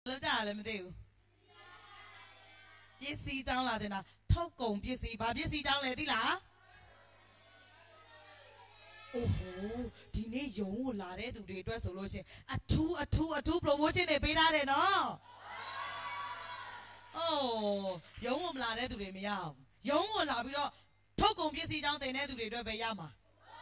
လောက်ကြရလဲမသိဘူးပစ္စည်းကြောင်းလာတဲ့နာထုတ်ကုန်ပစ္စည်းဘာပစ္စည်းကြောင်းလဲသိလားโอ้โหဒီနေ့ယုံကိုလာတဲ့သူတွေအတွက်ဆိုလို့ချင်းအထူး promotion တွေပေးထားတယ်နော်အိုးယုံကိုမလာတဲ့သူတွေမရအောင်ယုံကိုလာပြီးတော့ထုတ်ကုန်ပစ္စည်းကြောင်းတင်တဲ့သူတွေအတွက်ပဲရမှာ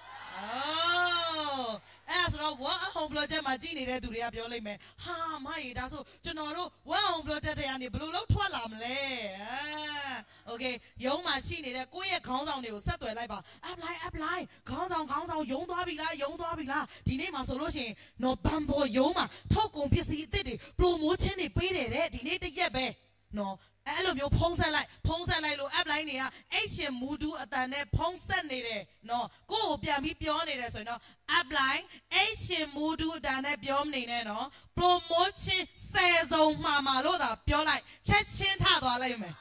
အဲ့ဒါဆိုတော့ Work at Home Project မှာကြည့်နေတဲ့သူတွေကပြောလိုက်မယ်ဟာမရေဒါဆိုကျွန်တော်တို့ Work at Home Project တွေကနေဘယ်လိုလုပ်ထွက်လာမလဲโอเคရုံးမှာရှိနေတဲ့ကိုယ့်ရဲ့ခေါင်းဆောင်တွေကိုဆက်သွယ်လိုက်ပါ apply ခေါင်းဆောင်ရုံးသွားပြီလားဒီနေ့မှာဆိုလို့ရှိရင်နော်ဘန်ဘော်ရုံးမှာထုတ်ကုန်ပစ္စည်းအသစ်တွေ promotion တွေပေးတယ်တဲ့ဒီနေ့တစ်ရက်ပဲနော်အဲ့လိုမျိုးဖုံးဆက်လိုက်လို့ app line တွေကအဲ့ရှင်မူတူအတန်နဲ့ဖုံးဆက်နေတယ်နော်ကိုယ့်ကိုပြန်ပြီးပြောနေတယ်ဆိုရင်တော့ app line အဲ့ရှင်မူတူအတန်နဲ့ပြောမနေနဲ့နော် promotion 10စုံမှာလို့သာပြောလိုက်ချက်ချင်းထသွားလိုက်မယ်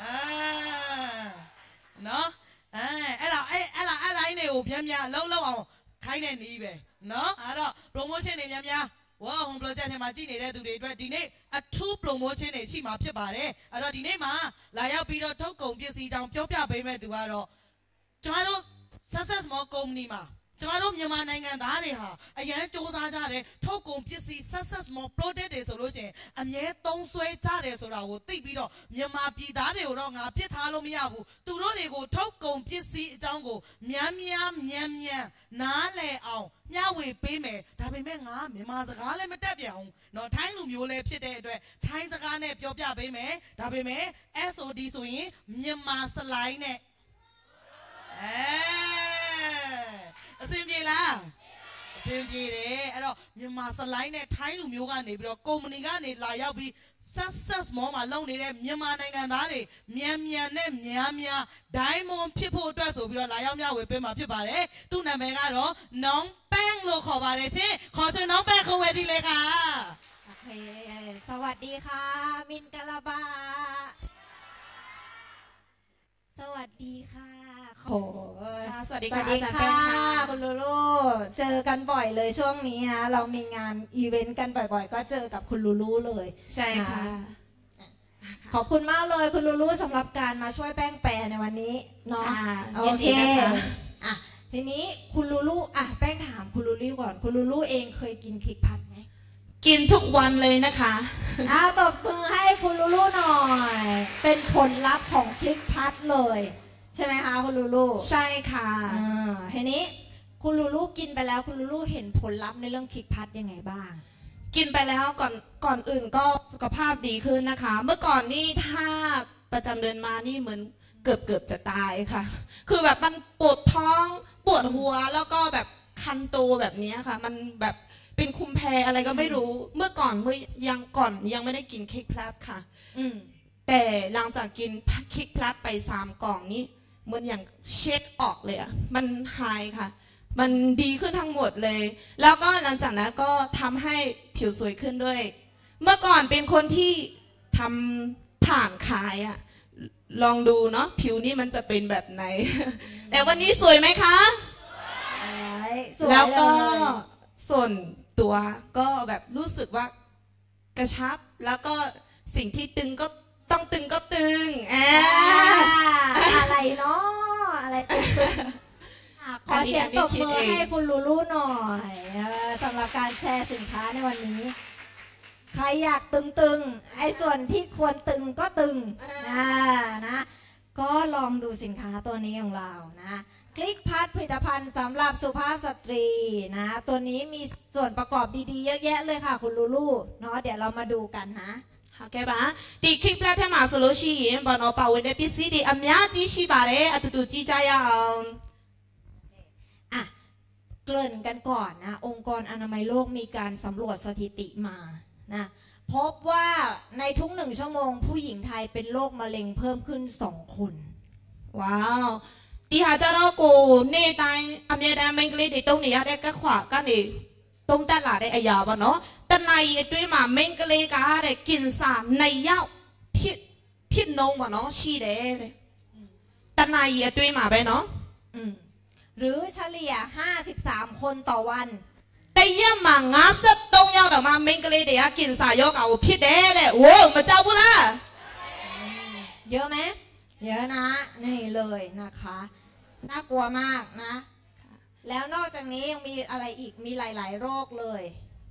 နော်အဲ့ဒါ line တွေကိုပြန်အလုံးအောင်ခိုင်းတဲ့နည်းပဲနော်အဲ့တော့ promotion တွေများWork Home Project ထဲမှာကြည့်နေတဲ့သူတွေအတွက်ဒီနေ့အထူး promotion တွေရှိမှာဖြစ်ပါတယ်အဲ့တော့ဒီနေ့မှာလာရောက်ပြီးတော့ထုတ်ကုန်ပစ္စည်းကြောင်းပြောပြပေးမဲ့သူကတော့ကျွန်တော်တို့ Success Small Company မှာကျွန်တော်တို့မြန်မာနိုင်ငံသားတွေဟာအရန်စူးစမ်းကြတယ်ထုတ်ကုန်ပစ္စည်း Success Small Product တွေဆိုလို့ရှိရင်အမြဲသုံးစွဲကြတယ်ဆိုတာကိုသိပြီးတော့မြန်မာပြည်သားတွေကိုတော့ငါပြစ်ထားလို့မရဘူးသူတို့တွေကိုထုတ်ကုန်ပစ္စည်းအကြောင်းကိုမြန်နားလည်အောင်မျှဝေပေးမယ်ဒါပေမဲ့ငါမြန်မာစကားလည်းမတတ်ပြန်ဘူးเนาะထိုင်းလူမျိုးလည်းဖြစ်တဲ့အတွက်ထိုင်းစကားနဲ့ပြောပြပေးမယ်ဒါပေမဲ့ SOD ဆိုရင်မြန်မာစလိုင်းနဲ့အဆင်ပြေလားအဆင်ပြေတယ်အဲ့တော့မြန်မာစလိုင်းနဲ့ထိုင်းလူမျိုးကနေပြီးတော့ကုမ္ပဏီကနေလာရောက်ပြီး Success Mall မှာလုပ်နေတဲ့မြန်မာနိုင်ငံသားတွေမြန်နဲ့များ Diamond ဖြစ်ဖို့အတွက်ဆိုပြီးတော့လာရောက်မျှဝေပေးမှာဖြစ်ပါတယ်သူ့နာမည်ကတော့น้องแป้งလို့ခေါ်ပါတယ်ချင်းခေါ်ချင်น้องแป้งเข้าเวทีเลยค่ะโอเคสวัสดีค่ะมินกะลาบาสวัสดีค่ะโอ้สวัสดีค่ะคุณลูลูเจอกันบ่อยเลยช่วงนี้นะเรามีงานอีเวนต์กันบ่อยๆก็เจอกับคุณลูลูเลยใช่ค่ะขอบคุณมากเลยคุณลูลูสำหรับการมาช่วยแป้งแปรในวันนี้เนาะโอเคอ่ะทีนี้คุณลูลูอ่ะแป้งถามคุณลูลูก่อนคุณลูลูเองเคยกินพริกผัดไหมกินทุกวันเลยนะคะตบมือให้คุณลูลูหน่อยเป็นผลลัพธ์ของพริกผัดเลยใช่ไหมคะคุณลูลูใช่ค่ะทีนี้คุณลูลูกินไปแล้วคุณลูลูเห็นผลลัพธ์ในเรื่องพริกผัดยังไงบ้างกินไปแล้วก่อนอื่นก็สุขภาพดีขึ้นนะคะเมื่อก่อนนี่ถ้าประจำเดือนมานี่เหมือนเกือบจะตายค่ะคือแบบมันปวดท้องปวดหัวแล้วก็แบบคันตัวแบบนี้ค่ะมันแบบเป็นคุมแพ้อะไรก็ไม่รู้เมื่อก่อนยังไม่ได้กินเค้กพลัสค่ะแต่หลังจากกินเค้กพลัสไป3 กล่องนี้เหมือนอย่างเช็ดออกเลยอะมันหายค่ะมันดีขึ้นทั้งหมดเลยแล้วก็หลังจากนั้นก็ทำให้ผิวสวยขึ้นด้วยเมื่อก่อนเป็นคนที่ทำถ่านขายอะลองดูเนาะผิวนี่มันจะเป็นแบบไหนแต่วันนี้สวยไหมคะแล้วก็ส่วนตัวก็แบบรู้สึกว่ากระชับแล้วก็สิ่งที่ตึงก็ต้องตึงอะไรเนาะอะไรขอเสียงตบมือให้คุณลูลูหน่อยสำหรับการแชร์สินค้าในวันนี้ใครอยากตึงไอ้ส่วนที่ควรตึงก็ตึงนะก็ลองดูสินค้าตัวนี้ของเรานะคลิกพัดผลิตภัณฑ์สำหรับสุภาพสตรีนะตัวนี้มีส่วนประกอบดีๆเยอะแยะเลยค่ะคุณลูลูเนาะเดี๋ยวเรามาดูกันนะဟုတ်ကဲ့ပါဒီคลิปแรกထဲမှာဆိုလို့ရှိရင်ဘာလို့ပါဝင်တဲ့ပစ္စည်းတွေအများကြီးရှိပါတယ်အတူတူကြည့်ကြရအောင်เกริ่นกันก่อนนะองค์กรอนามัยโลกมีการสำรวจสถิติมานะพบว่าในทุก1 ชั่วโมงผู้หญิงไทยเป็นโรคมะเร็งเพิ่มขึ้น2 คนว้าวဒီဟာကြတော့ကိုနေ့တိုင်းအမြဲတမ်းမိန်းကလေးတွေတုံးနေရတဲ့ကက်ခွာကနေတုံးတက်လာတဲ့အရာပေါ့နော်တဏှာကြီးအတွင်းမှာမိန်းကလေးကတဲ့ကင်ဆာ2 ယောက်ဖြစ်နှုံးပေါ့နော်ရှိတယ်တဲ့တဏှာကြီးအတွင်းမှာပဲနော်หรือเฉลี่ย53 คนต่อวันแต่แต่ยังมางาสัตตรงยาวแต่มาเมงกะเลยเดียกินสายโยกเอาพิษเด้เลยโว้มาเจ้าบุล่ะเยอะไหมเยอะนะนี่เลยนะคะน่ากลัวมากนะแล้วนอกจากนี้ยังมีอะไรอีกมีหลายๆโรคเลย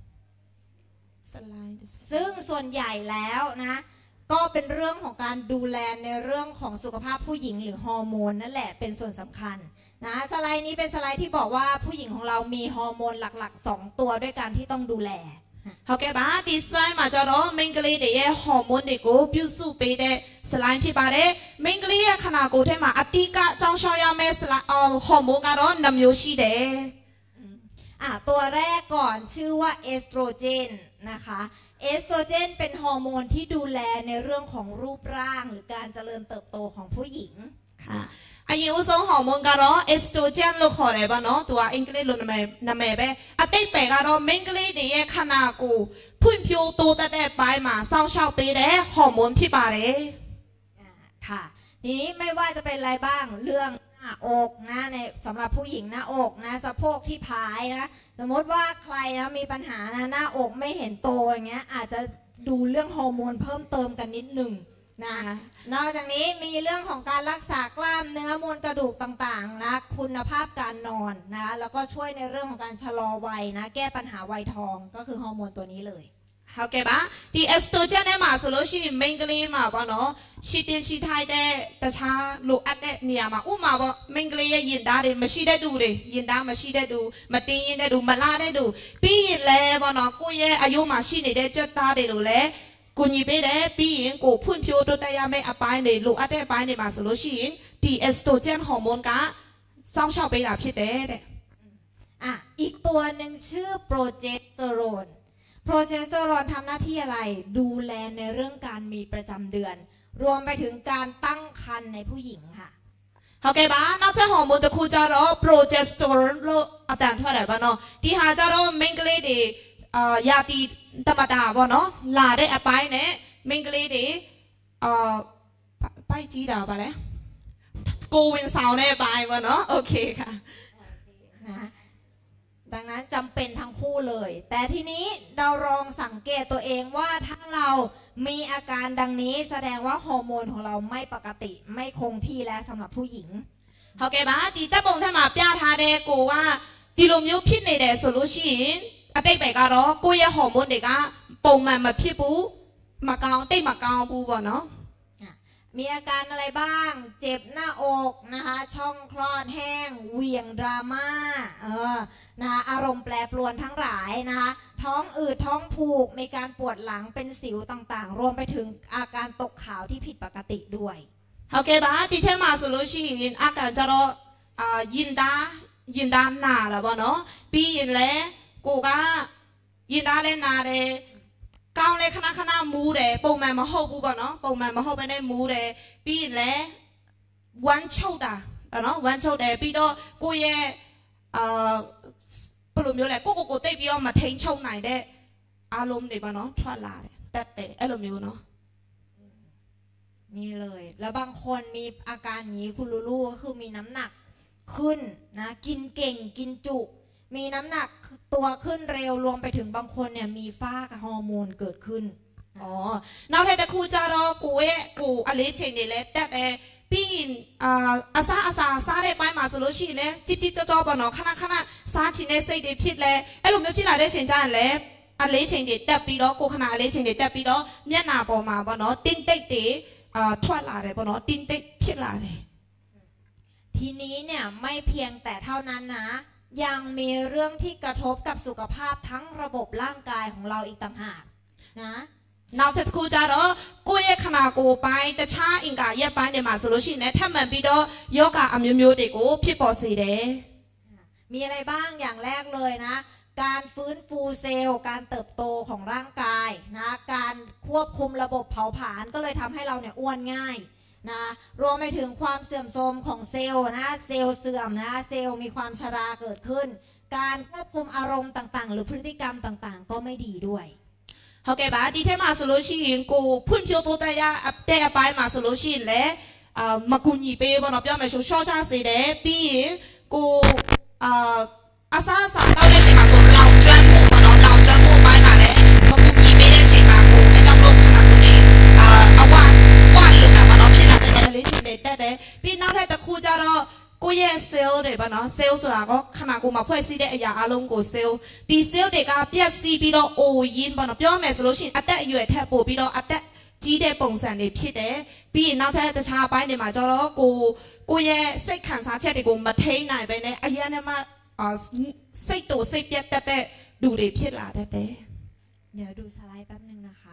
ซึ่งส่วนใหญ่แล้วนะก็เป็นเรื่องของการดูแลในเรื่องของสุขภาพผู้หญิงหรือฮอร์โมนนั่นแหละเป็นส่วนสำคัญนะสไลด์นี้เป็นสไลด์ที่บอกว่าผู้หญิงของเรามีฮอร์โมนหลักๆ2ตัวด้วยกันที่ต้องดูแลဟုတ်ကဲ့ပါဒီစလိုင်းမှာကျတော့မိန်းကလေးတွေရဲ့ဟော်မုန်းတွေကိုပြုစုပေးတဲ့စလိုင်းဖြစ်ပါတယ်မိန်းကလေးရဲ့ခန္ဓာကိုယ်ထဲမှာအတိကအကြောင်းရှောင်ရမယ့်ဟော်မုန်းကတော့2မျိုးရှိတယ်ตัวแรกก่อนชื่อว่าเอสโตรเจนนะคะเอสโตรเจนเป็นฮอร์โมนที่ดูแลในเรื่องของรูปร่างหรือการเจริญเติบโตของผู้หญิงค่ะအရင်ဦးဆုံးဟော်မုန်းကတော့ estrogen လို့ခေါ်တယ်ပေါ့နော်သူကအင်္ဂလိပ်လိုနာမည်ပဲအတိတ်ပဲကတော့မိန်းကလေးတွေရဲ့ခန္ဓာကိုယ်ဖွံ့ဖြိုးတိုးတက်တဲ့ဘိုင်းမှာစောင့်ရှောက်ပေးတဲ့ဟော်မုန်းဖြစ်ပါတယ်ค่ะทีนี้ไม่ว่าจะเป็นอะไรบ้างเรื่องหน้าอกนะในสำหรับผู้หญิงหน้าอกนะสะโพกที่พายนะสมมติว่าใครนะมีปัญหานะหน้าอกไม่เห็นโตอย่างเงี้ยอาจจะดูเรื่องฮอร์โมนเพิ่มเติมกันนิดนึงนะนอกจากนี้มีเรื่องของการรักษากล้ามเนื้อมวลกระดูกต่างๆนะคุณภาพการนอนนะแล้วก็ช่วยในเรื่องของการชะลอวัยนะแก้ปัญหาวัยทองก็คือฮอร์โมนตัวนี้เลยဟုတ်ကဲ့ပါဒီเอสโตรเจนနဲ့မှာဆိုလို့ရှိရင်မိန်းကလေးမှာပေါ့နော်ရှိတင်ရှိထိုက်တဲ့တခြားလိုအပ်တဲ့နေရာမှာဥမာပေါ့မိန်းကလေးရဲ့ရင်သားတွေမရှိတဲ့သူတွေရင်သားမရှိတဲ့သူမတင်းရင်တဲ့သူမလာတဲ့သူပြီးရင်လည်းပေါ့နော်ကိုယ့်ရဲ့အယုံမှာရှိနေတဲ့ကြက်သားတွေလိုလည်းကိုညီပေးတယ်ပြီးရင်ကိုဖွံ့ဖြိုးတိုးတက်ရမယ့်အပိုင်းတွေလိုအပ်တဲ့အပိုင်းတွေမှာဆိုလို့ရှိရင်ဒီเอสโตรเจนฮอร์โมนကစောင့်ရှောက်ပေးတာဖြစ်တယ်တဲ့อีกตัวหนึ่งชื่อโปรเจสเตอโรนโปรเจสเตอโรนทำหน้าที่อะไรดูแลในเรื่องการมีประจำเดือนรวมไปถึงการตั้งครรภ์ในผู้หญิงค่ะဟုတ်ကဲ့ပါနောက်ထပ်ဟော်မုန်းတစ်ခုကျတော့ progesterone လို့အတန်ထွက်တယ်ပေါ့နော်ဒီဟာကျတော့မိန်းကလေးတွေယာတီတမတာပေါ့နော်လာတဲ့အပိုင်းနဲ့မိန်းကလေးတွေပိုက်ကြီးတာပါလေကိုဝင်ဆောင်တဲ့အပိုင်းပေါ့နော်โอเคค่ะนะดังนั้นจำเป็นทั้งคู่เลยแต่ทีนี้เราลองสังเกตตัวเองว่าถ้าเรามีอาการดังนี้แสดงว่าฮอร์โมนของเราไม่ปกติไม่คงที่แล้วสำหรับผู้หญิงဟုတ်ကဲ့ပါဒီတပ်ပုံထက်မှာပြထားတဲ့ကိုကဒီလိုမျိုးဖြစ်နေတယ်ဆိုလို့ရှိရင်အတိတ်ပဲကတော့ကိုယ့်ရဲ့ဟော်မုန်းတွေကပုံမှန်မဖြစ်ဘူးမကောင်းတိတ်မကောင်းဘူးပေါ့နော်มีอาการอะไรบ้างเจ็บหน้าอกนะคะช่องคลอดแห้งเหวี่ยงดราม่านะคะอารมณ์แปรปรวนทั้งหลายนะคะท้องอืดท้องผูกมีการปวดหลังเป็นสิวต่างๆรวมไปถึงอาการตกขาวที่ผิดปกติด้วยဟုတ်ကဲ့ပါဒီထဲမှာဆိုလို့ရှိရင်อาการကြတော့ရင်သားနာတာပေါ့နော်ပြီးရင်လည်းကိုကရင်သားလည်းနာတယ်ကောင်းလဲခဏမူးတယ်ပုံမှန်မဟုတ်ဘူးပေါ့နော်ပုံမှန်မဟုတ်ဘဲနဲ့မူးတယ်ပြီးရင်လဲဝမ်းချုပ်တာနော်ဝမ်းချုပ်တယ်ပြီးတော့ကိုယ့်ရဲ့ဘယ်လိုမျိုးလဲကိုတိတ်ပြီးတော့မထိန်ချုပ်နိုင်တဲ့အားလုံးတွေပေါ့နော်ထွက်လာတယ်တက်တယ်အဲ့လိုမျိုးနော်นี่เลยแล้วบางคนมีอาการนี้คุณลูลูก็คือมีน้ำหนักขึ้นนะกินเก่งกินจุมีน้ำหนักตัวขึ้นเร็วรวมไปถึงบางคนเนี่ยมีฝ้าฮอร์โมนเกิดขึ้นနောက်ထပ်တစ်ခုကျတော့ကိုအလေးချိန်တွေလည်းတက်တယ်ပြီးရင်အစားတဲ့ပိုင်းမှာဆိုလို့ရှိရင်လည်းကြစ်ကြောပေါ့နော်ခဏစားချင်တဲ့စိတ်တွေဖြစ်လဲအဲ့လိုမျိုးဖြစ်လာတဲ့ချိန်ကျရင်လည်းအလေးချိန်တွေတက်ပြီးတော့ကိုခဏအလေးချိန်တွေတက်ပြီးတော့မျက်နှာပေါ်မှာပေါ့နော်တင်းတိတ်တွေထွက်လာတယ်ပေါ့နော်တင်းတိတ်ဖြစ်လာတယ်ทีนี้เนี่ยไม่เพียงแต่เท่านั้นนะยังมีเรื่องที่กระทบกับสุขภาพทั้งระบบร่างกายของเราอีกต่างหากนะနောက်တစ်ခုကျတော့ကိုယ့်ရဲ့ခန္ဓာကိုယ်ပိုင်းတခြားအင်္ဂါရက်ပိုင်းတွေမှာဆိုလို့ရှိရင်ထပ်မံပြီးတော့ယောဂအမျိုးမျိုးတွေကိုဖြစ်ပေါ်စေတယ်มีอะไรบ้างอย่างแรกเลยนะการฟื้นฟูเซลล์การเติบโตของร่างกายนะการควบคุมระบบเผาผลาญก็เลยทำให้เราเนี่ยอ้วนง่ายนะรวมไปถึงความเสื่อมโทรมของเซลล์นะเซลล์เสื่อมนะเซลล์มีความชราเกิดขึ้นการควบคุมอารมณ์ต่างๆหรือพฤติกรรมต่างๆก็ไม่ดีด้วยဟုတ်ကဲ့ပါဒီထဲမှာဆိုလို့ရှိရင်ကိုဖွံ့ဖြိုးတိုးတက်ရတဲ့အပိုင်းမှာဆိုလို့ရှိရင်လည်းမကူညီပေးဘောနော်ပြောမယ်ဆိုရှော့ချစေတယ်ပြီးရင်ကိုအစားအစာတောက်တဲ့ချိန်မှာဆိုလောင်ကျွမ်းป่ะเนาะเซลล์ส่วนก็ขนาดกูมาพ่อยซีได้ยาอารมณ์กูเซลล์ดีเซลล์เด็กเปียซีปีดอโอยินป่ะเนาะเปียวแม่สโลชินอัตแต่อยู่แทบปูปีดออัตแต่จีได้ปงสันในพิษเด้ปีน้าแท้แต่ชาไปในมาจอแล้วกูแย่เซ็กขันสาเชติกูมาเทนไหนไปในอายะเนี่ยมาเซ็กตัวเซ็กเปียแต่ดูได้พิษละแต่เดี๋ยวดูสไลด์แป๊บนึงนะคะ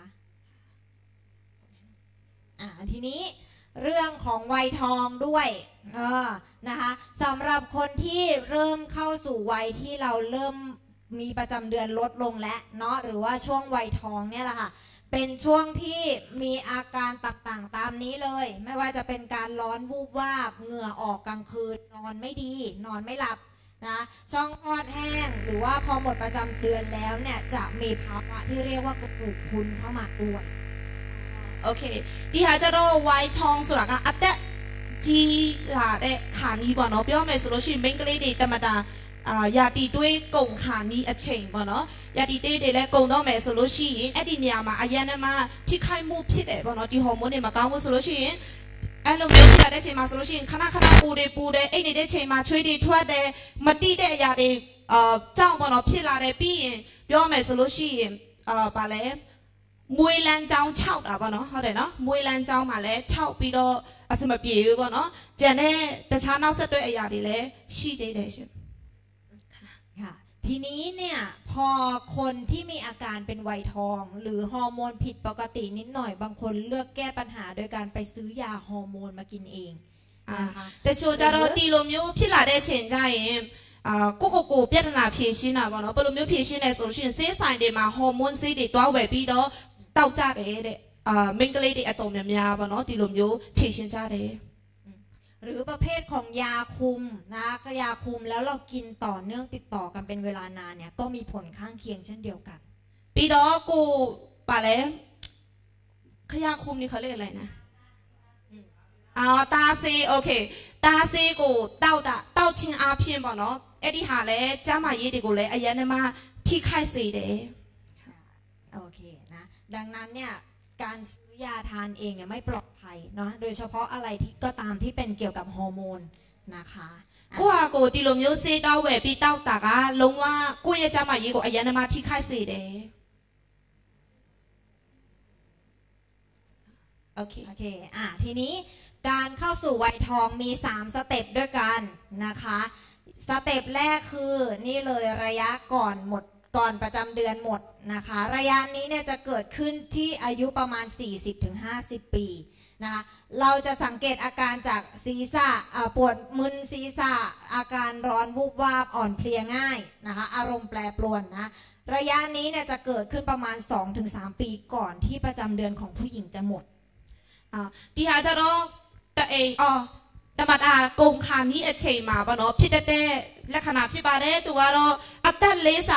ทีนี้เรื่องของวัยทองด้วยนะคะสำหรับคนที่เริ่มเข้าสู่วัยที่เราเริ่มมีประจำเดือนลดลงแล้วเนาะหรือว่าช่วงวัยทองเนี่ยแหละค่ะเป็นช่วงที่มีอาการต่างๆตามนี้เลยไม่ว่าจะเป็นการร้อนวูบวาบเหงื่อออกกลางคืนนอนไม่ดีนอนไม่หลับนะช่องคลอดแห้งหรือว่าพอหมดประจำเดือนแล้วเนี่ยจะมีภาวะที่เรียกว่ากระดูกพรุนเข้ามาด้วยโอเคဒီဟာကြတော့ white tongue ဆိုတာကအသက်ကြီးလာတဲ့ခါနီးပေါ့နော်ပြောမယ်ဆိုလို့ရှိရင်မိန်းကလေးတွေတမတာယာတီတွေးကုန်ခါနီးအချိန်ပေါ့နော်ယာတီတေးတွေလည်းကုန်တော့မယ်ဆိုလို့ရှိရင်အဲ့ဒီနေရာမှာအရန်နဲ့မှထိခိုက်မှုဖြစ်တယ်ပေါ့နော်ဒီဟော်မုန်းတွေမကောင်းဘူးဆိုလို့ရှိရင်အဲ့လိုမျိုးဖြစ်လာတဲ့ချိန်မှာဆိုလို့ရှိရင်ခဏပူတယ်အိတ်နေတဲ့ချိန်မှာချွေးတွေထွက်တယ်မတိတဲ့အရာတွေကြောက်ပေါ့နော်ဖြစ်လာတယ်ပြီးရင်ပြောမယ်ဆိုလို့ရှိရင်ဗာလဲมวยลันเจ้าเช่าတာပေါ့နော်ဟုတ်တယ်နော်มวยลันเจ้าမှာလည်းเช่าပြီးတော့အစမပြေဘူးပေါ့နော်ကျန်တဲ့တခြားနောက်ဆက်တွဲအရာတွေလည်းရှိသေးတယ်ရှင်ค่ะทีนี้เนี่ยพอคนที่มีอาการเป็นวัยทองหรือฮอร์โมนผิดปกตินิดหน่อยบางคนเลือกแก้ปัญหาโดยการไปซื้อยาฮอร์โมนมากินเองนะคะแต่ချို့ကြတော့ဒီလိုမျိုးဖြစ်လာတဲ့ချိန်ကျရင်ကိုပြဿနာဖြေရှင်းတာပေါ့နော်ဘယ်လိုမျိုးဖြေရှင်းလဲဆိုရှင်ဆေးဆိုင်တွေမှာဟော်မုန်းဆေးတွေတွားဝယ်ပြီးတော့တောက်ကြတယ်တဲ့မိန်းကလေးတွေအတော်များများပေါ့နော်ဒီလိုမျိုးဖြည့်ရှင်းကြတယ်หรือประเภทของยาคุมนะยาคุมแล้วเรากินต่อเนื่องติดต่อกันเป็นเวลานานเนี่ยก็มีผลข้างเคียงเช่นเดียวกันပြီးတော့ကိုပါလဲขยาคุมนี่เขาเรียกอะไรนะตาซีโอเคตาซีကိုတောက်ချင်းအားဖြင့်ပေါ့နော်အဲ့ဒီဟာလဲကျမရေးတွေကိုလည်းအရင်ကမှထိခိုက်စေတယ်โอเคนะดังนั้นเนี่ยการซื้อยาทานเองเนี่ยไม่ปลอดภัยเนาะโดยเฉพาะอะไรที่ก็ตามที่เป็นเกี่ยวกับฮอร์โมนนะคะကိုဟာကိုဒီလိုမျိုးစေးတောက်ဝယ်ပြီးတောက်တာကလုံးဝကိုယ့်ရဲ့ကျမရေးကိုအရင်ကမှထိခိုက်စေတယ်โอเคทีนี้การเข้าสู่วัยทองมี3สเต็ปด้วยกันนะคะสเต็ปแรกคือนี่เลยระยะก่อนประจำเดือนหมดนะคะระยะนี้เนี่ยจะเกิดขึ้นที่อายุประมาณ 40-50 ปีนะคะเราจะสังเกตอาการจากศีรษะปวดมึนศีรษะอาการร้อนวูบวาบอ่อนเพลียง่ายนะคะอารมณ์แปรปรวนนะระยะนี้เนี่ยจะเกิดขึ้นประมาณ 2-3 ปีก่อนที่ประจำเดือนของผู้หญิงจะหมดဒီဟာကြတော့တမတာကုံခါနီးအချိန်မှာပေါ့နော်ဖြစ်တဲ့လက္ခဏာဖြစ်ပါတယ်သူကတော့အသက်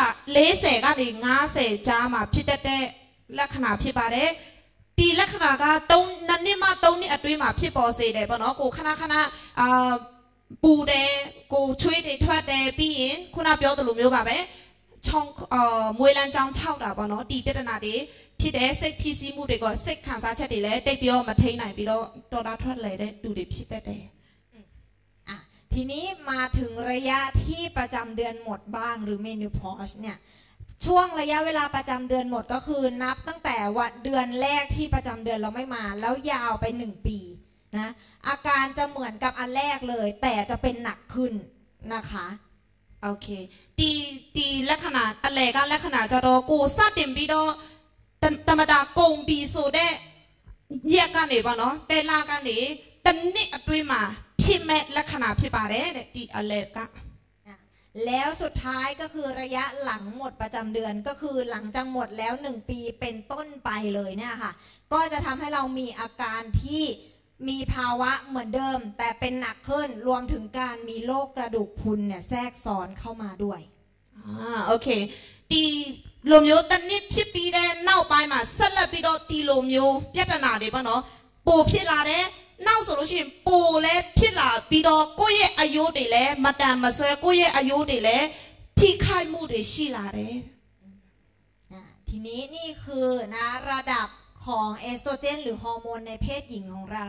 40ကနေ50ကြားမှာဖြစ်တဲ့လက္ခဏာဖြစ်ပါတယ်ဒီလက္ခဏာက2နှစ်မှ3နှစ်အတွင်းမှာဖြစ်ပေါ်စေတယ်ပေါ့နော်ကိုခဏပူတယ်ကိုချွေးတွေထွက်တယ်ပြီးရင်ခုနပြောသလိုမျိုးပါပဲချောင်းမွေးလန်းချောင်း6တာပေါ့နော်ဒီပြဿနာတွေဖြစ်တဲ့စိတ်ဖြစ်စည်းမှုတွေကစိတ်ခံစားချက်တွေလည်းတိတ်ပြောမထိန်နိုင်ပြီးတော့တော်တာထွက်လေတဲ့လူတွေဖြစ်တတ်တယ်ทีนี้มาถึงระยะที่ประจำเดือนหมดบ้างหรือ menopause เนี่ยช่วงระยะเวลาประจำเดือนหมดก็คือนับตั้งแต่วันเดือนแรกที่ประจำเดือนเราไม่มาแล้วยาวไป1 ปีนะอาการจะเหมือนกับอันแรกเลยแต่จะเป็นหนักขึ้นนะคะโอเคตีลักษณะอะไรก็ลักษณะจะรอกูซาติมပြီးတော့ธรรมดาโกงปีโซได้แยกกันเลยป่ะเนาะแต่ลากันเลยแต่นี่အတွင်းမှာဖြစ်မဲ့လက္ခဏာဖြစ်ပါတယ်တဲ့ဒီအလဲကแล้วสุดท้ายก็คือระยะหลังหมดประจำเดือนก็คือหลังจากหมดแล้ว1 ปีเป็นต้นไปเลยเนี่ยค่ะก็จะทำให้เรามีอาการที่มีภาวะเหมือนเดิมแต่เป็นหนักขึ้นรวมถึงการมีโรคกระดูกพรุนเนี่ยแทรกซ้อนเข้ามาด้วยโอเคဒီလိုမျိုးတနည်းဖြစ်ပြီးတဲ့နောက်ပိုင်းမှာဆက်လက်ပြီးတော့ဒီလိုမျိုးပြဿနာတွေပေါ့နော်ပိုဖြစ်လာတဲ့နောက်ဆိုလို့ရှိရင်ပိုလဲဖြစ်လာပြီးတော့ကိုယ့်ရဲ့အယိုးတွေလည်းမတန်မဆွဲကိုယ့်ရဲ့အယိုးတွေလည်းထိခိုက်မှုတွေရှိလာတယ်ทีนี้นี่คือนะระดับของเอสโตรเจนหรือฮอร์โมนในเพศหญิงของเรา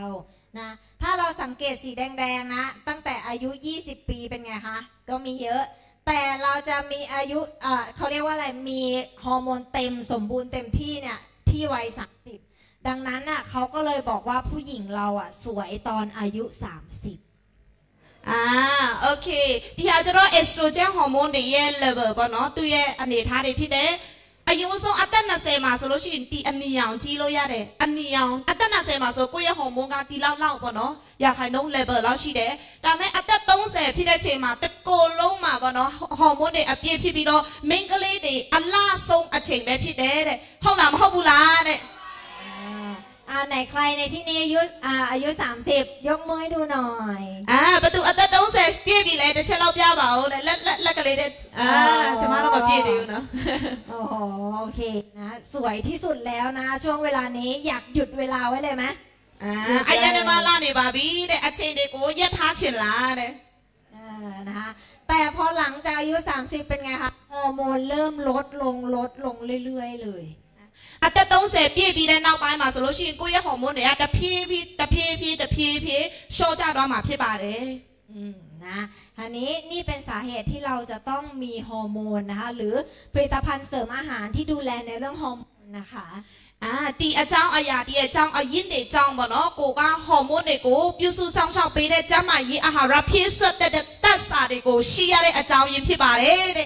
นะถ้าเราสังเกตสีแดงๆนะตั้งแต่อายุ20ปีเป็นไงคะก็มีเยอะแต่เราจะมีอายุเขาเรียกว่าอะไรมีฮอร์โมนเต็มสมบูรณ์เต็มที่เนี่ยที่วัย30ดังนั้นน่ะเขาก็เลยบอกว่าผู้หญิงเราอ่ะสวยตอนอายุ30 โอเคဒီဟာကျတော့ estrogen hormone တွေရဲ့ level ပေါ့နော်သူရဲ့အနေအထားတွေဖြစ်တယ်အယုံဆုံးအသက်20မှာဆိုလို့ရှိရင်ဒီအနီရောင်ကြီးလို့ရတယ်အနီရောင်အသက်20မှာဆိုကိုယ့်ရဲ့ hormone ကဒီလောက်ပေါ့နော်ရာခိုင်နှုန်း level လောက်ရှိတယ်ဒါပေမဲ့အသက်30ဖြစ်တဲ့ချိန်မှာတကိုယ်လုံးမှာပေါ့နော် hormone တွေအပြည့်ဖြစ်ပြီးတော့မိန်းကလေးတွေအလားဆုံးအချိန်ပဲဖြစ်တယ်တဲ့ဟုတ်လားမဟုတ်ဘူးလားတဲ့ไหนใครในที่นี้อายุ30ยกมือให้ดูหน่อยဘသူအသက်30ပြည့်ပြီလဲတစ်ချက်လောက်ပြပါဦးတဲ့လက်ကလေးတဲ့ကျမတော့မပြည့်သေးဘူးနော်โอเคนะสวยที่สุดแล้วนะช่วงเวลานี้อยากหยุดเวลาไว้เลยไหมအရင်ကမှလာနေပါပြီတဲ့အချိန်တွေကိုရက်ထားချင်လားတဲ့นะคะแต่พอหลังจากอายุ30เป็นไงคะฮอร์โมนเริ่มลดลงเรื่อยๆเลยအသက်30ပြည့်ပြီးတဲ့နောက်ပိုင်းမှာဆိုလို့ရှိရင်ကိုယ့်ရဲ့ဟော်မုန်းတွေကတဖြည်းဖြည်းလျှော့ကျသွားမှာဖြစ်ပါတယ်นะอันนี้นี่เป็นสาเหตุที่เราจะต้องมีฮอร์โมนนะคะหรือผลิตภัณฑ์เสริมอาหารที่ดูแลในเรื่องฮอร์โมนนะคะဒီအကြောင်းအရာဒီအကြောင်းအရင်းတွေအကြောင်းပေါ့နော်ကိုကဟော်မုန်းတွေကိုပြုစုဆောင်ရှောက်ပေးတဲ့ကျန်းမာရေးအာဟာရဖြည့်စွက်တဲ့သက်စာတွေကိုရှိရတဲ့အကြောင်းရင်းဖြစ်ပါတယ်တဲ့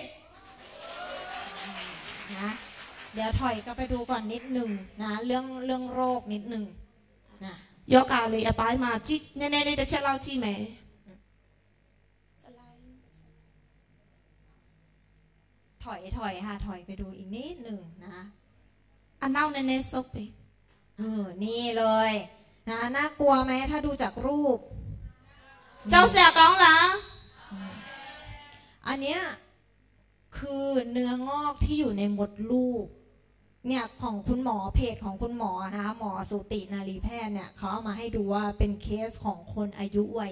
นะเดี๋ยวถอยก็ไปดูก่อนนิดหนึ่งนะเรื่องโรคนิดหนึ่งนะယောဂလေးအပိုင်းမှာကြည့်နည်းနည်းလေးတစ်ချက်လောက်ကြည့်မယ်ถอยค่ะถอยไปดูอีกนิดหนึ่งนะအနောက်နည်းနည်းဆုပ်ไปนี่เลยนะน่ากลัวไหมถ้าดูจากรูปကြောက်စရာကောင်းလားอันเนี้ยคือเนื้องอกที่อยู่ในมดลูกเนี่ยของคุณหมอเพจของคุณหมอนะคะหมอสุตินารีแพทย์เนี่ยเขาเอามาให้ดูว่าเป็นเคสของคนอายุวัย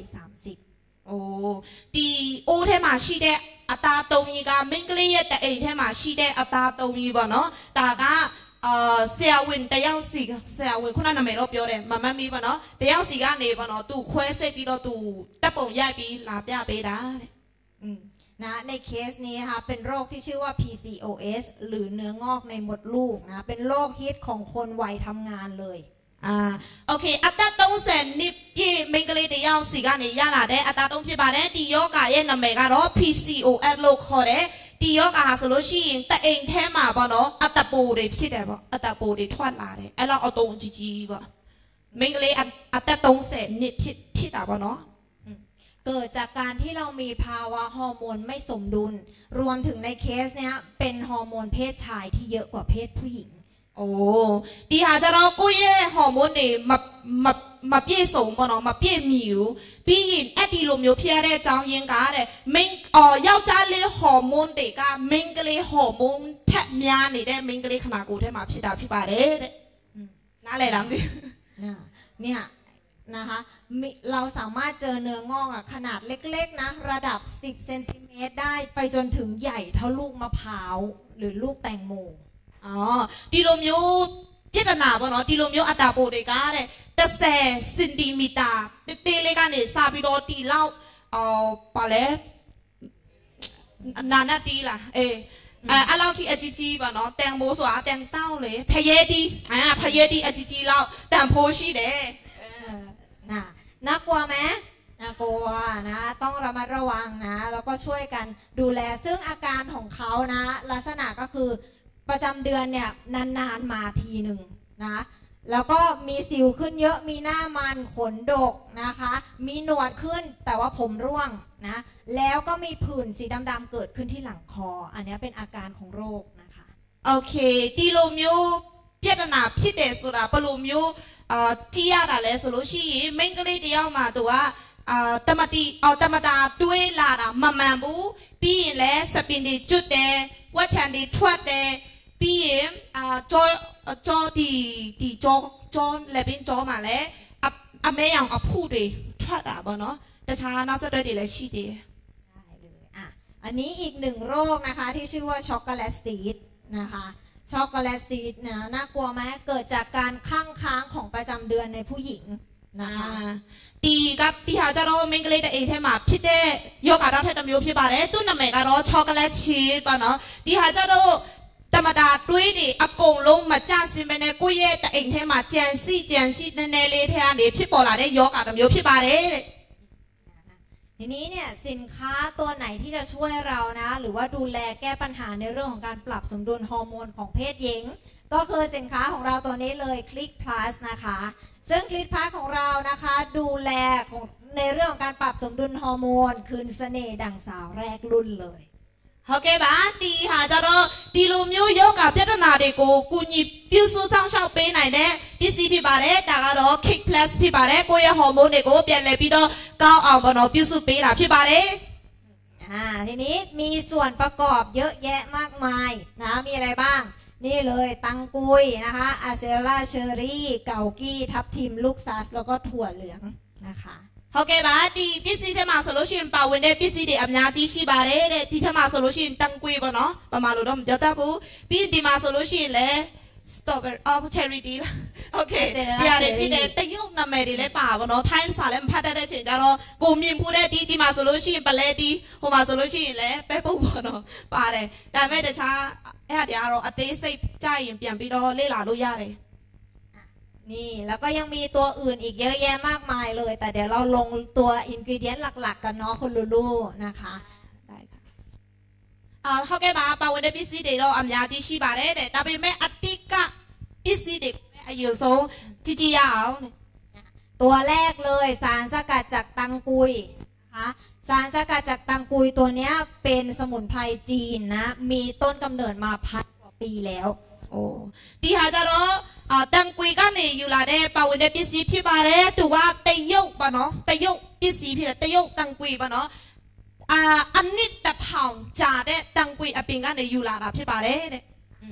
30 ဒီအိုးထဲမှာရှိတဲ့အသားတုံးကြီးကမိန်းကလေးရဲ့တအိမ်ထဲမှာရှိတဲ့အသားတုံးကြီးပေါ့နော်ဒါကဆရာဝန်တယောက်စီဆရာဝန်ခုနနာမည်တော့ပြောတယ်မမမီးပေါ့နော်တယောက်စီကနေပေါ့နော်သူခွဲစိတ်ပြီးတော့သူတက်ပုံရိုက်ပြီးလာပြပေးတာတဲ့นะในเคสนี้นะคะเป็นโรคที่ชื่อว่า PCOS หรือเนื้องอกในมดลูกนะเป็นโรคฮิตของคนวัยทำงานเลยโอเคအသက်30နှစ်ပြည့်မိန်းကလေးတယောက်စီကနေရလာတဲ့အသားတုံးဖြစ်ပါတယ်ဒီယောဂရဲ့နာမည်ကတော့ PCOS လို့ခေါ်တယ်ဒီယောဂဟာဆိုလို့ရှိရင်တအိမ်ထဲမှာပေါ့နော်အသက်ပိုတွေဖြစ်တယ်ပေါ့အသက်ပိုတွေထွက်လာတယ်အဲ့လောက်အတုံးကြီးပေါ့မိန်းကလေးအသက်30နှစ်ဖြစ်တာပေါ့နော်เกิดจากการที่เรามีภาวะฮอร์โมนไม่สมดุลรวมถึงในเคสเนี้ยเป็นฮอร์โมนเพศชายที่เยอะกว่าเพศผู้หญิงဒီဟာကြတော့ကိုယ့်ရဲ့ဟော်မုန်းတွေမပြည့်စုံပေါ့နော်မပြည့်မီဘူးပြီးရင်အဲ့ဒီလိုမျိုးဖြစ်ရတဲ့အကြောင်းရင်းကတဲ့မိန်းယောက်ျားလေးဟော်မုန်းတွေကမိန်းကလေးဟော်မုန်းထက်များနေတဲ့မိန်းကလေးခန္ဓာကိုယ်ထဲမှာဖြစ်တာဖြစ်ပါတယ်တဲ့နားလည်လားမသိเนี่ยนะคะเราสามารถเจอเนื้องอกขนาดเล็กๆนะระดับ10 เซนติเมตรได้ไปจนถึงใหญ่เท่าลูกมะพร้าวหรือลูกแตงโมဒီလိုမျိုးပြဿနာပေါ့နော်ဒီလိုမျိုးအတာပိုတွေကတဲ့30 စင်တီမီတာတေးလေးကနေစပြီးတော့ဒီလောက်ပါလဲနာနာတီးလားအဲ့လောက်ထိအကြီးကြီးပါနော်တန်ဖိုးဆိုတာတန်တောင်းလေဖရဲတီးဖရဲတီးအကြီးကြီးလောက်တန်ဖိုးရှိတယ်น่ากลัวไหมน่ากลัวนะต้องระมัดระวังนะแล้วก็ช่วยกันดูแลซึ่งอาการของเขานะลักษณะก็คือประจำเดือนเนี่ยนานๆมาทีหนึ่งนะแล้วก็มีสิวขึ้นเยอะมีหน้ามันขนดกนะคะมีหนวดขึ้นแต่ว่าผมร่วงนะแล้วก็มีผื่นสีดำๆเกิดขึ้นที่หลังคออันนี้เป็นอาการของโรคนะคะโอเคဒီလိုမျိုးပြဿနာဖြစ်တယ်ဆိုတာဘယ်လိုမျိုးကြည့်ရတာလဲဆိုလို့ရှိရင်မိန်းကလေးတယောက်မှာသူကတမတာတွေးလာတာမမှန်ဘူးပြီးရင်လဲစပင်တွေကျွတ်တယ်ဝက်ချန်တွေထွက်တယ်ပြီးရင်ကြောလက်ပင်ကြောမှာလဲအမဲရောင်အဖုတွေထွက်တာပေါ့နော်တခြားနောက်ဆက်တွဲတွေလည်းရှိသေးတယ်ได้เลยอันนี้อีกหนึ่งโรคนะคะที่ชื่อว่าช็อกโกแลตซีสนะคะช็อกโกแลตซีดนะน่ากลัวไหมเกิดจากการข้างค้างของประจำเดือนในผู้หญิงนะคะตีกับที่หาจะรอมิงเกลีแต่เองเทมาพี่เดยกอาราเทตมิวพี่บาร์เรตุ้นน้ำเมกาโรช็อกโกแลตชีสป่ะเนาะที่หาจะรอธรรมดาด้วยดิอากงลงมาจ้าสิเมเนกุยแต่เองเทมาเจนซี่เนเนเลเทียนเดพี่ปอลาได้ยกอารามิวพี่บาร์เรทีนี้เนี่ยสินค้าตัวไหนที่จะช่วยเรานะหรือว่าดูแลแก้ปัญหาในเรื่องของการปรับสมดุลฮอร์โมนของเพศหญิงก็คือสินค้าของเราตัวนี้เลยคลิก plus นะคะซึ่งคลิก plus ของเรานะคะดูแลในเรื่องของการปรับสมดุลฮอร์โมนคืนเสน่ห์ดั่งสาวแรกรุ่นเลยโอเคป่ะตีหาจะรอตีลูมิวยกกับพัฒนาเด็กกูหยิบพิวซูซังชาวเป็นไหนเนี่ยพี่ซีพี่บาร์เรแต่ก็รอคลิก plus พี่บาร์เรกูยังฮอร์โมนเด็กกูเปลี่ยนเลยพี่ดอก้าวเอาบนเอาพิวซูเป็นละพี่บาร์เรทีนี้มีส่วนประกอบเยอะแยะมากมายนะมีอะไรบ้างนี่เลยตังกุยนะคะอาเซราเชอรี่เกากี้ทับทิมลูกซัสแล้วก็ถั่วเหลืองนะคะโอเคป่ะดีพี่ซีเทมาโซลูชันป่าววันนี้พี่ซีเดียมยาจีชีบาร์เร่ที่เทมาโซลูชันตังกุยป่ะเนาะประมาณรู้ดมเจ้าตากูพี่ดีมาโซลูชันเลยสตรอเบอรี่เชอรี่ดีละโอเคเดี๋ยวพี่เดแต่ยุ่งน้ำเมริเลยป่าวเนาะไทยสารเล่มพัดได้เฉยจ้าเรากูมีพูดได้ดีมาโซลูชันไปเลยดีหัวมาโซลูชันเลยไปปุ๊บเนาะป่าเลยแต่ไม่เดช้าเดี๋ยวเราอัดเตะใส่ใจเปลี่ยนพี่ดอเล่หลาลุยาเลยนี่แล้วก็ยังมีตัวอื่นอีกเยอะแยะมากมายเลยแต่เดี๋ยวเราลงตัวอินกิวเดียนหลักๆกันเนาะคุณลูลูนะคะได้ค่ะเขาแกมาป่าวันนี้พี่ซีเดี๋ยวเราอัมยาจีชีบาร์เร่แต่เป็นแม่อัติกะพี่ซีเด็กอายุสูงจียาวตัวแรกเลยสารสกัดจากตังกุยนะคะสารสกัดจากตังกุยตัวนี้เป็นสมุนไพรจีนนะมีต้นกำเนิดมา1,000 กว่าปีแล้วโอ้ดีหาจะรอตังกุยก็เนี่ยอยู่ละเด้ป่าวันนี้พี่ซีพี่บาร์เร่ตัวว่าเตยกป่ะเนาะเตยกพี่ซีพี่เตยกตังกุยป่ะเนาะอันนี้ตัดทางจ่าเด้ตังกุยอภิงก็เนี่ยอยู่ละพี่บาร์เร่เด้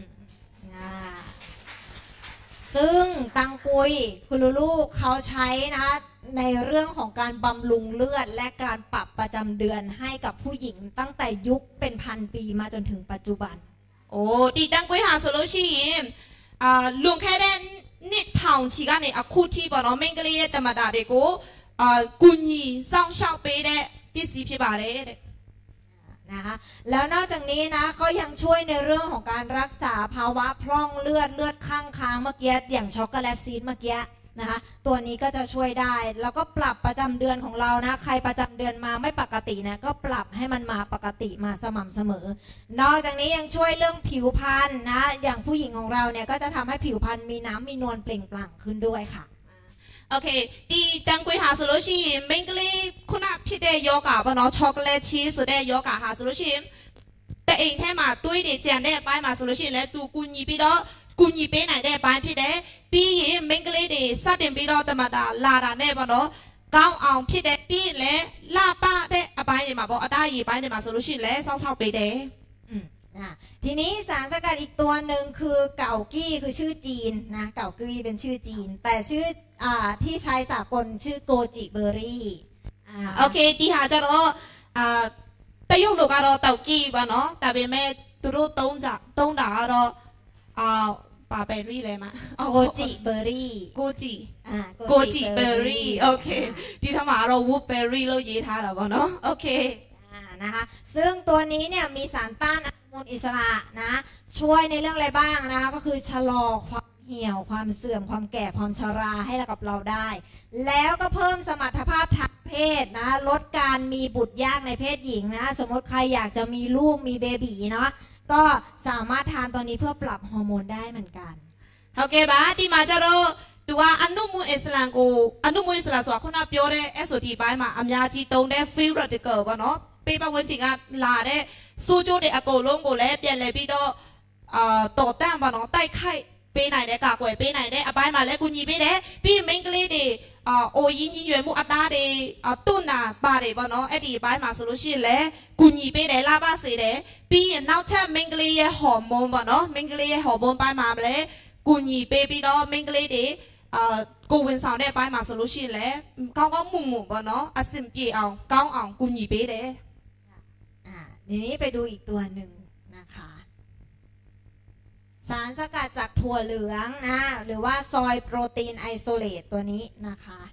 ซึ่งตังกุยคุณลูกเขาใช้นะในเรื่องของการบำรุงเลือดและการปรับประจำเดือนให้กับผู้หญิงตั้งแต่ยุคเป็น1,000 ปีมาจนถึงปัจจุบันโอ้ดีตังกุยหาโซลูชันลุงแค่ได้นิดทางชีกันเนี่ยคู่ที่ป่ะเนาะเมงกะลีธรรมดาเด็กกูกุญยีสองชาวเปย์ได้พี่ซีพี่บาร์เร่นะคะแล้วนอกจากนี้นะก็ยังช่วยในเรื่องของการรักษาภาวะพร่องเลือดข้างค้างเมื่อกี้อย่างช็อกโกแลตซีดเมื่อกี้นะคะตัวนี้ก็จะช่วยได้แล้วก็ปรับประจำเดือนของเรานะใครประจำเดือนมาไม่ปกตินะก็ปรับให้มันมาปกติมาสม่ำเสมอนอกจากนี้ยังช่วยเรื่องผิวพรรณนะอย่างผู้หญิงของเราเนี่ยก็จะทำให้ผิวพรรณมีน้ำมีนวลเปล่งปลั่งขึ้นด้วยค่ะโอเคดีตังกุยหาโซลูชันเมงกะลีคุณอาพี่เดยโยกะป่ะเนาะช็อกโกแลตชีสสุดเดยโยกะหาโซลูชันแต่เองแท้มาด้วยเดจานได้ไปมาโซลูชันแล้วตูกุญยีพี่ดอกุญยีเป็นไหนได้ไปพี่เดพี่เมงกะลีเดสัตเดนพี่ดอธรรมดาลาดาเน่ป่ะเนาะก้าวเอาพี่เดพี่และลาป้าได้ไปเนี่ยมาบอกได้ยีไปเนี่ยมาโซลูชันแล้วเศร้าไปเดทีนี้สารสกัดอีกตัวหนึ่งคือเก่ากี้คือชื่อจีนนะเก่ากี้เป็นชื่อจีนแต่ชื่อที่ใช้สากลชื่อโกจิเบอร์รี่โอเคดีหาจะรอแต่ยุ่งลูกเราเต่ากี้ป่ะเนาะแต่เป็นแม่ตัวต้งด่ารอปาเบอร์รี่เลยมั้ยโกจิเบอร์รี่โกจิเบอร์รี่โอเคดีทำมาเราวูดเบอร์รี่เราเยท่าแล้วป่ะเนาะโอเคนะคะซึ่งตัวนี้เนี่ยมีสารต้านอนุมูลอิสระนะช่วยในเรื่องอะไรบ้างนะคะก็คือชะลอความเหี่ยวความเสื่อมความแก่ความชราให้กับเราได้แล้วก็เพิ่มสมรรถภาพทางเพศนะลดการมีบุตรยากในเพศหญิงนะสมมติใครอยากจะมีลูกมีเบบีเนาะก็สามารถทานตัวนี้เพื่อปรับฮอร์โมนได้เหมือนกันโอเคป่ะที่มาจะรอตัวอนุมูลอิสระกูอนุมูลอิสระส่วนคนนับเยอะเลยSOT ไปมาอเมริกาจีตรงได้ฟิลล์จะเกิดป่ะเนาะปีประวันจริงอ่ะลาได้สู้จูเด็กอโกลงกูแล้วเปลี่ยนเลยพี่ดอต่อแต้มป่ะเนาะใต้ไข่ปีไหนได้กากไว้ปีไหนได้อบายมาแล้วกูยีไปได้พี่เมงกลีดีโอ้ยินยีมุอัตตาดีตุ้นน่ะป่าดีป่ะเนาะไอ้ดีบายมาสรุปสิแล้วกูยีไปได้ลาบ้าสิได้พี่นอกจากเมงกลีရဲ့ฮอร์โมนป่ะเนาะเมงกลีရဲ့ฮอร์โมนบายมาแล้วกูยีไปพี่ดอเมงกลีดีกูวินสาวได้บายมาสรุปสิแล้วก้าวก็มุ่งป่ะเนาะอาสิมปีเอาก้าวเอากูยีไปได้ทีนี้ไปดูอีกตัวหนึ่งนะคะสารสกัดจากถั่วเหลืองนะหรือว่าซอยโปรตีนไอโซเลตตัวนี้นะคะ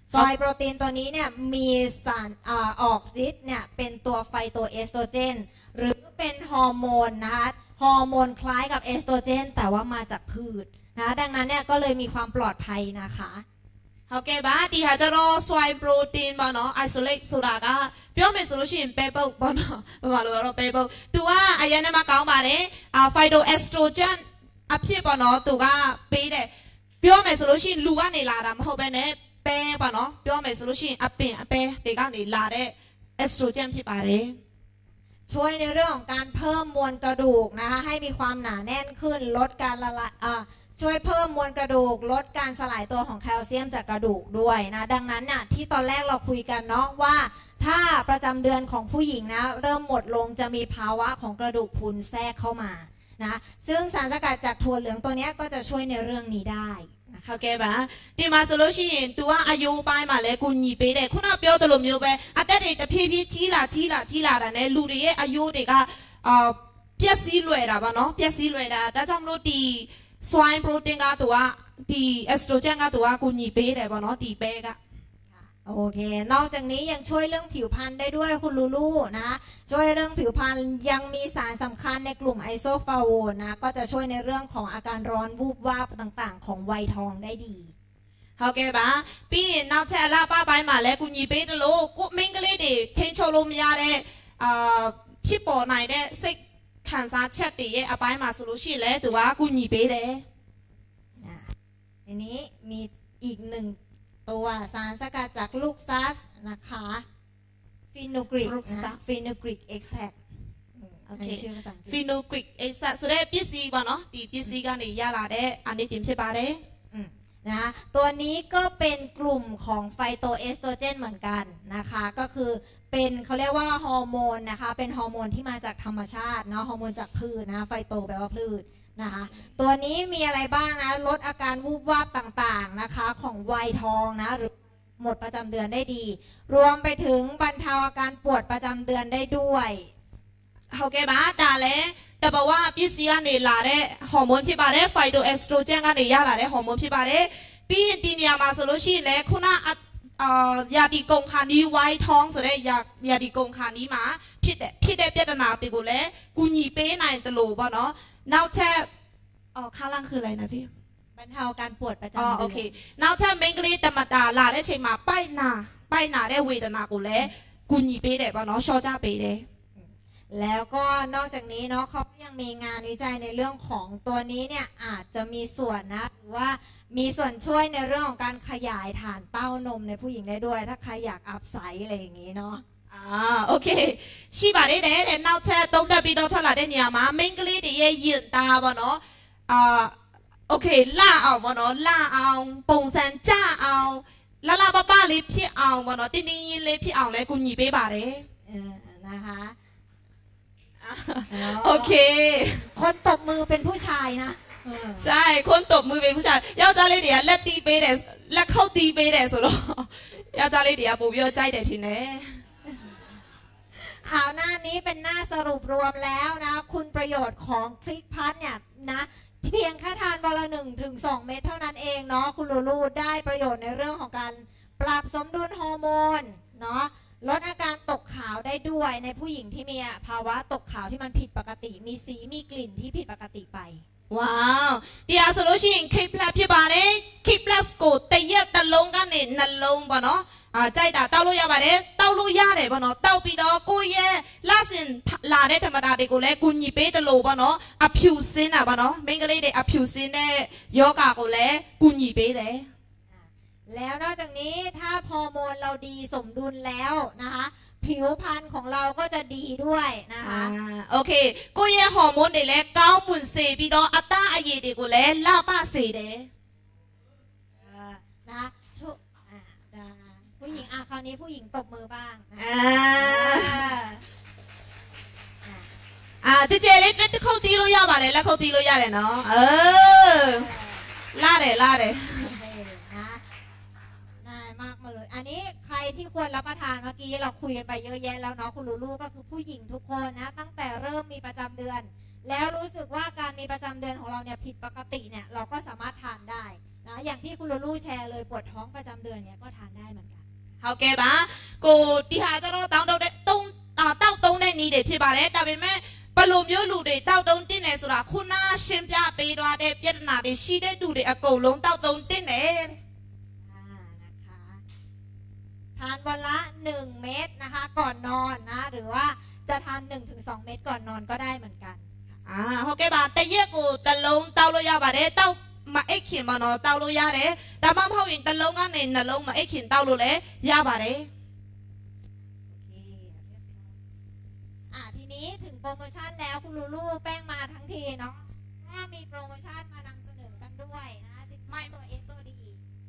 ซอยโปรตีนตัวนี้เนี่ยมีสารออกฤทธิ์เนี่ยเป็นตัวไฟโตเอสโตรเจนหรือเป็นฮอร์โมนนะคะฮอร์โมนคล้ายกับเอสโตรเจนแต่ว่ามาจากพืชนะดังนั้นเนี่ยก็เลยมีความปลอดภัยนะคะဟုတ်ကဲ့ပါဒီဟာကျတော့ soy protein ပေါ့နော် isolate ဆိုတာကပြောမယ်ဆိုလို့ရှိရင်ပဲပုတ်ပေါ့နော်ဘာလို့လဲတော့ပဲပုတ်သူကအရင်ကမှကောင်းပါတယ်phytoestrogen အဖြစ်ပေါ့နော်သူကပေးတယ်ပြောမယ်ဆိုလို့ရှိရင်လူကနေလာတာမဟုတ်ဘဲနဲ့ပဲပေါ့နော်ပြောမယ်ဆိုလို့ရှိရင်အပင်အပဲတွေကနေလာတဲ့ estrogen ဖြစ်ပါတယ်ช่วยในเรื่องของการเพิ่มมวลกระดูกนะคะให้มีความหนาแน่นขึ้นลดการละลายช่วยเพิ่มมวลกระดูกลดการสลายตัวของแคลเซียมจากกระดูกด้วยนะดังนั้นน่ะที่ตอนแรกเราคุยกันเนาะว่าถ้าประจำเดือนของผู้หญิงนะเริ่มหมดลงจะมีภาวะของกระดูกพรุนแทรกเข้ามานะซึ่งสารสกัดจากถั่วเหลืองตัวนี้ก็จะช่วยในเรื่องนี้ได้ဟုတ်ကဲ့ပါဒီမှာဆိုလို့ရှိရင် तू ကအယိုးပိုင်းမှာလဲကိုညီပေးတယ်ခုနပြောသလိုမျိုးပဲအတက်တွေတဖြည်းဖြည်းကြီးလာတာနဲ့လူတွေရဲ့အယိုးတွေကပျက်စီးလွယ်တာပါနော်ပျက်စီးလွယ်တာဒါကြောင့်မလို့ဒီ soy protein က तू ကဒီ estrogen က तू ကကိုညီပေးတယ်ပေါ့နော်ဒီပဲကโอเคนอกจากนี้ยังช่วยเรื่องผิวพรรณได้ด้วยคุณลูลูนะช่วยเรื่องผิวพรรณยังมีสารสำคัญในกลุ่มไอโซฟาโวนนะก็จะช่วยในเรื่องของอาการร้อนวูบวาบต่างๆของวัยทองได้ดีဟုတ်ကဲ့ပါပြီးရင်နောက်ထပ်အလားပါပိုင်းမှာလဲကိုညီပေးတယ်လို့ကိုမင်းကလေးတွေထိန်းချုပ်လို့မရတဲ့ဖြစ်ပေါ်နိုင်တဲ့စိတ်ခံစားချက်တွေရဲ့အပိုင်းမှာဆိုလို့ရှိရင်လဲသူကကိုညီပေးတယ်อันนี้มีอีกหนึ่งตัวสารสกัดจากลูกซัสนะคะฟิโนกริกเอ็กซ์แทรโอเคฟิโนกริกเอ็กซ์แทรဆိုတဲ့ပစ္စည်းပေါ့နော်ဒီပစ္စည်းကနေရလာတဲ့အနိတင်ဖြစ်ပါတယ်นะตัวนี้ก็เป็นกลุ่มของไฟโตเอสโตรเจนเหมือนกันนะคะก็คือเป็นเขาเรียกว่าฮอร์โมนนะคะเป็นฮอร์โมนที่มาจากธรรมชาติเนาะฮอร์โมนจากพืชนะไฟโตแปลว่าพืชนะคะตัวนี้มีอะไรบ้างนะลดอาการวูบวาบต่างๆนะคะของวัยทองนะหรือหมดประจำเดือนได้ดีรวมไปถึงบรรเทาอาการปวดประจำเดือนได้ด้วยဟုတ်ကဲ့ပါဒါလည်းတဘဝပစ္စည်းကနေလာတဲ့ဟော်မုန်းဖြစ်ပါတယ် phytoestrogen ကနေရလာတဲ့ဟော်မုန်းဖြစ်ပါတယ်ပြီးရင်ဒီနေရာမှာဆိုလို့ရှိရင်လည်းခုနယာဒီကုံခါနီးဝိုင်းထောင်းဆိုတဲ့ယာဒီကုံခါနီးမှာဖြစ်တဲ့ပြဿနာတွေကိုလည်းကူညီပေးနိုင်တယ်လို့ပေါ့နော်နောက်ထပ်ข้างล่างคืออะไรนะพี่บรรเทาการปวดประจำเดือนโอเคနောက်ထပ်မိန်းကလေးတမတာလာတဲ့အချိန်မှာပိုက်နာတဲ့ဝေဒนาကိုလည်းကူညီပေးတယ်ပေါ့နော်ရှော့ချပေးတယ်แล้วก็นอกจากนี้เนาะเขายังมีงานวิจัยในเรื่องของตัวนี้เนี่ยอาจจะมีส่วนนะหรือว่ามีส่วนช่วยในเรื่องของการขยายฐานเต้านมในผู้หญิงได้ด้วยถ้าใครอยากอัพไซส์อะไรอย่างนี้เนาะโอเคရှိပါတယ်တဲ့နောက်ထပ်သုံးသပ်ပြီးတော့ထွက်လာတဲ့နေရာမှာမိန်းကလေးတွေရဲ့ရင်သားပေါ့နော်โอเคလှအောင်ပေါ့နော်လှအောင်ပုံစံကျအောင်လှပပလေးဖြစ်အောင်ပေါ့နော်တင်းတင်းရင်းလေးဖြစ်အောင်လဲကူညီပေးပါတယ်นะคะโอเคคนตบมือเป็นผู้ชายนะใช่คนตบมือเป็นผู้ชายယောက်ျားလေးတွေကလက်တီးပေးတယ်လက်ခုပ်တီးပေးတယ်ဆိုတော့ယောက်ျားလေးတွေကပို့ပြီးတော့ကြိုက်တယ်ထင်တယ်ข่าวหน้านี้เป็นหน้าสรุปรวมแล้วนะคุณประโยชน์ของคลิกพัทเนี่ยนะเพียงแค่ทานวันละ1-2 เม็ดเท่านั้นเองเนาะคุณลูลูได้ประโยชน์ในเรื่องของการปรับสมดุลฮอร์โมนเนาะลดอาการตกขาวได้ด้วยในผู้หญิงที่มีภาวะตกขาวที่มันผิดปกติมีสีมีกลิ่นที่ผิดปกติไปว้าวဒီအားဆိုလို့ရှိရင် K+ ဖြစ်ပါတယ် K+ ကိုတရက်တစ်လုံးကနေနှလုံးပေါ့နော်ကြိုက်တာတောက်လို့ရပါတယ်တောက်လို့ရတယ်ပေါ့နော်တောက်ပြီးတော့ကိုယ့်ရဲ့လဆင်လာတဲ့ဓမ္မတာတွေကိုလည်းကူညီပေးတယ်လို့ပေါ့နော်အဖြူစင်းတာပေါ့နော်မိန်းကလေးတွေအဖြူစင်းတဲ့ယောဂါကိုလည်းကူညီပေးတယ်แล้วนอกจากนี้ถ้าฮอร์โมนเราดีสมดุลแล้วนะคะผิวพรรณของเราก็จะดีด้วยนะคะโอเคကိုယ့်ရဲ့ဟော်မုန်းတွေလည်းကောင်းမွန်စေပြီးတော့အသားအရည်တွေကိုလည်းလှပစေတယ်นะผู้หญิงคราวนี้ผู้หญิงตบมือบ้างเจ๊ๆလေးတစ်ခုတ်တီးလို့ရပါတယ်လက်ခုတ်တီးလို့ရတယ်နော်လာတယ်นะง่ายมากมาเลยอันนี้ใครที่ควรรับประทานเมื่อกี้เราคุยกันไปเยอะแยะแล้วเนาะคุณลูลูก็คือผู้หญิงทุกคนนะตั้งแต่เริ่มมีประจำเดือนแล้วรู้สึกว่าการมีประจำเดือนของเราเนี่ยผิดปกติเนี่ยเราก็สามารถทานได้นะอย่างที่คุณลูลูแชร์เลยปวดท้องประจำเดือนเนี้ยก็ทานได้เหมือนกันဟုတ်ကဲ့ပါကိုဒီဟာကျတော့တောက်တဲ့တောက်တုံးတဲ့နီးတွေဖြစ်ပါတယ်ဒါပေမဲ့ဘလိုမျိုးလူတွေတောက်တုံးတင်းနေဆိုတာခုနရှင်းပြပေးသွားတဲ့ပြဿနာတွေရှိတဲ့လူတွေအကုန်လုံးတောက်တုံးတင်းတယ်นะคะทานวันละ1 เม็ดนะคะก่อนนอนนะหรือว่าจะทาน 1-2 เม็ดก่อนนอนก็ได้เหมือนกันဟုတ်ကဲ့ပါတရက်ကိုတစ်လုံးတောက်လို့ရပါတယ်တောက်မအိတ်ခင်မနော်တောက်လို့ရတယ်ဒါမှမဟုတ်ရင်တစ်လုံးကနေနှလုံးမအိတ်ခင်တောက်လို့လည်းရပါတယ်ทีนี้ถึงโปรโมชั่นแล้วคุณลูลูแป้งมาทั้งทีเนาะถ้ามีโปรโมชั่นมานำเสนอกันด้วยนะไม่ตัวเอสโซดี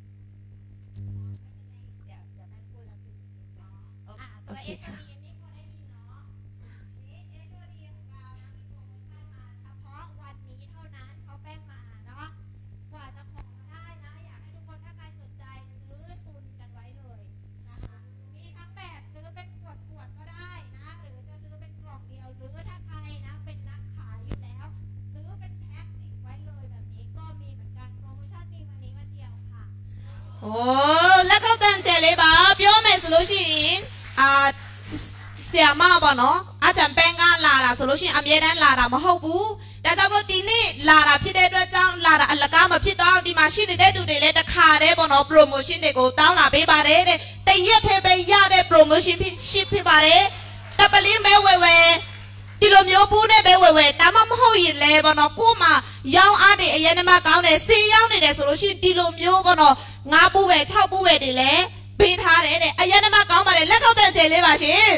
เดี๋ยวแม่พูดแล้วตัวเอสโซดีนี่พอได้ยินเนาะนี่เอสโซดีของเรานะมีโปรโมชั่นมาเฉพาะวันนี้เท่านั้นเขาแป้งมาเนาะกว่าจะของได้นะอยากให้ทุกคนถ้าใครสนใจซื้อตุนกันไว้เลยนะคะมีทั้งแบบซื้อเป็นขวดก็ได้นะหรือจะซื้อเป็นกล่องเดียวหรือถ้าใครนะเป็นนักขายอยู่แล้วซื้อเป็นแพ็คติดไว้เลยแบบนี้ก็มีเหมือนกันโปรโมชั่นมีวันนี้วันเดียวค่ะโอ้လက်ကောက်တန်ကျဲလေးပါပြောမယ်ဆိုလို့ရှိရင်ဆရာမပေါ့နော်အကြံပန်းကလာတာဆိုလို့ရှိရင်အမြဲတမ်းလာတာမဟုတ်ဘူးဒါကြောင့်မလို့ဒီနေ့လာတာဖြစ်တဲ့အတွက်ကြောင့်လာတာအလကားမဖြစ်တော့ဒီမှာရှိနေတဲ့သူတွေလည်းတခါတည်းပေါ့နော် promotion တွေကိုတောင်းလာပေးပါတယ်တဲ့တရက်ထဲပဲရတဲ့ promotion ဖြစ်ပါတယ်တပလင်းပဲဝယ်ဒီလိုမျိုးပူးနဲ့ပဲဝယ်ဒါမှမဟုတ်ရင်လည်းပေါ့နော်ကို့မှာရောင်းအားတွေအရင်ကမှကောင်းတယ်စေးရောင်းနေတယ်ဆိုလို့ရှိရင်ဒီလိုမျိုးပေါ့နော်5ပူးပဲ6ပူးပဲတွေလည်းပေးထားတယ်တဲ့အရင်ကမှကောင်းပါတယ်လက်ကောက်တန်ကျဲလေးပါရှင်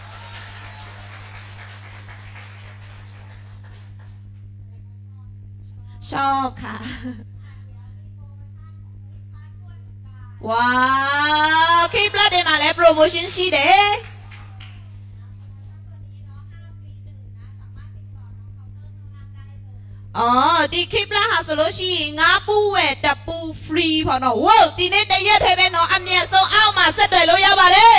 ชอบค่ะว้าวคลิปละเดมาแล้วโปรโมชั่นရှိတယ်ဒီคลิปละဟာဆိုလို့ရှိရင်5ပူဝယ်တပူ free ပေါ့နော်ဝေါဒီနေ့တရက်ထဲပဲနော်အမြတ်ဆုံးအောက်မှာဆက်တွေ့လို့ရပါတယ်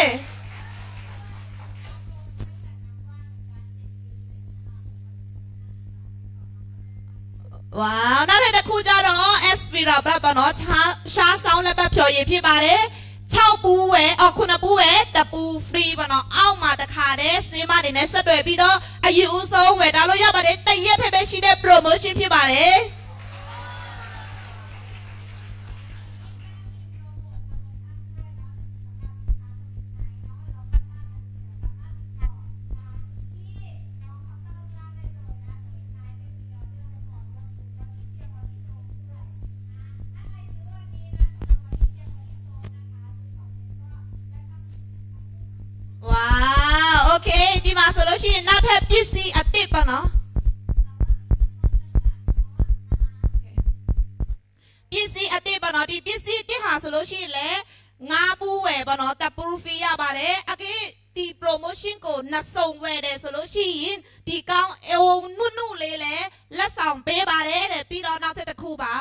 ဝါးနောက်ထပ်တစ်ခုကြတော့ Aspira ပေါ့နော်ရှားဆောင်လက်ပတ်ဖြော်ရည်ဖြစ်ပါတယ်6ပူးဝယ်9ပူးဝယ်တပူ free ပေါ့နော်အောက်မှာတခါတည်းစေးမတွေနဲ့ဆက်တွေ့ပြီးတော့အယူအဆုံးဝယ်တာလို့ရပါတယ်တရက်ထဲပဲရှိတဲ့ promotion ဖြစ်ပါတယ်ဒီမှာဆိုလို့ရှိရင်နောက်ထပ်ပစ္စည်းအသစ်ပေါ့နော်ပစ္စည်းအသစ်ပေါ့နော်ဒီပစ္စည်းအသစ်ဟာဆိုလို့ရှိရင်လည်း5ပူးဝယ်ပေါ့နော်တပူဖီရပါတယ်အကေဒီ promotion ကိုနှစ်စုံဝယ်တယ်ဆိုလို့ရှိရင်ဒီကောင်းနုလေးလည်းလက်ဆောင်ပေးပါတယ်တဲ့ပြီးတော့နောက်ထပ်တစ်ခုပါ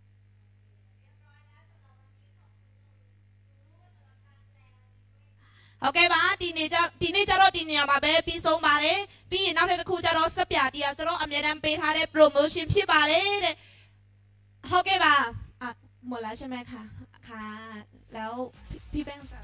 ဟုတ်ကဲ့ပါဒီနေ့ကျတော့ဒီနေရာမှာပဲပြီးဆုံးပါတယ်ပြီးရင်နောက်ထပ်တစ်ခုကျတော့စက်ပြတရားကျွန်တော်အမြဲတမ်းပေးထားတဲ့ promotion ဖြစ်ပါတယ်တဲ့ဟုတ်ကဲ့ပါหมดแล้วใช่ไหมคะค่ะแล้วพี่แป้งจะ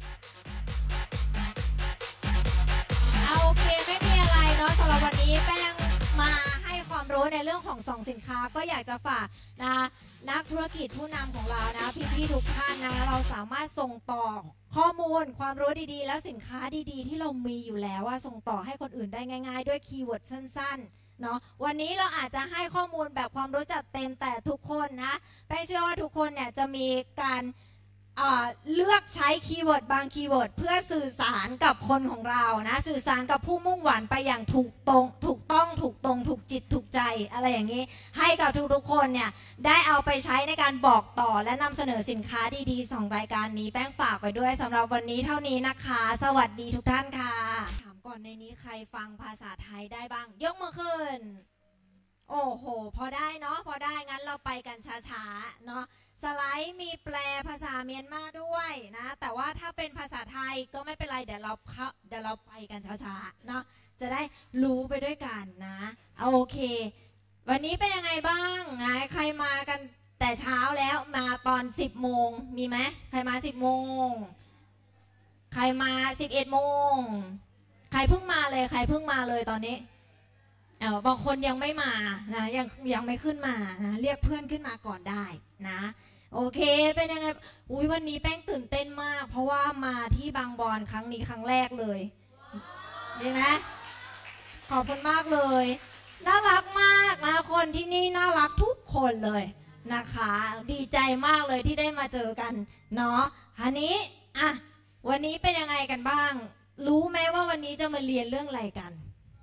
โอเคไม่มีอะไรเนาะสำหรับวันนี้แป้งมาให้ความรู้ในเรื่องของ2สินค้าก็อยากจะฝากนะนักธุรกิจผู้นำของเรานะพี่ๆทุกท่านนะเราสามารถส่งต่อข้อมูลความรู้ดีๆแล้วสินค้าดีๆที่เรามีอยู่แล้วว่าส่งต่อให้คนอื่นได้ง่ายๆด้วยคีย์เวิร์ดสั้นๆเนาะวันนี้เราอาจจะให้ข้อมูลแบบความรู้จักเต็มแต่ทุกคนนะแป้งเชื่อว่าทุกคนเนี่ยจะมีการเลือกใช้คีย์เวิร์ดบางคีย์เวิร์ดเพื่อสื่อสารกับคนของเรานะสื่อสารกับผู้มุ่งหวังไปอย่างถูกต้องถูกจิตถูกใจอะไรอย่างนี้ให้กับทุกๆคนเนี่ยได้เอาไปใช้ในการบอกต่อและนำเสนอสินค้าดีๆ2รายการนี้แป้งฝากไปด้วยสำหรับวันนี้เท่านี้นะคะสวัสดีทุกท่านค่ะถามก่อนในนี้ใครฟังภาษาไทยได้บ้างยกมือขึ้นโอ้โหพอได้เนาะพอได้งั้นเราไปกันช้าๆเนาะสไลด์มีแปลภาษาเมียนมาด้วยนะแต่ว่าถ้าเป็นภาษาไทยก็ไม่เป็นไรเดี๋ยวเราไปกันช้าๆเนาะจะได้รู้ไปด้วยกันนะโอเควันนี้เป็นยังไงบ้างนะใครมากันแต่เช้าแล้วมาตอน10 โมงมีไหมใครมา10 โมงใครมา11 โมงใครเพิ่งมาเลยใครเพิ่งมาเลยตอนนี้บางคนยังไม่มานะยังไม่ขึ้นมานะเรียกเพื่อนขึ้นมาก่อนได้นะโอเคเป็นยังไงอุ้ยวันนี้แป้งตื่นเต้นมากเพราะว่ามาที่บางบอนครั้งนี้ครั้งแรกเลยดีไหมขอบคุณมากเลยน่ารักมากนะคนที่นี่น่ารักทุกคนเลยนะคะดีใจมากเลยที่ได้มาเจอกันเนาะอันนี้อ่ะวันนี้เป็นยังไงกันบ้างรู้ไหมว่าวันนี้จะมาเรียนเรื่องอะไรกัน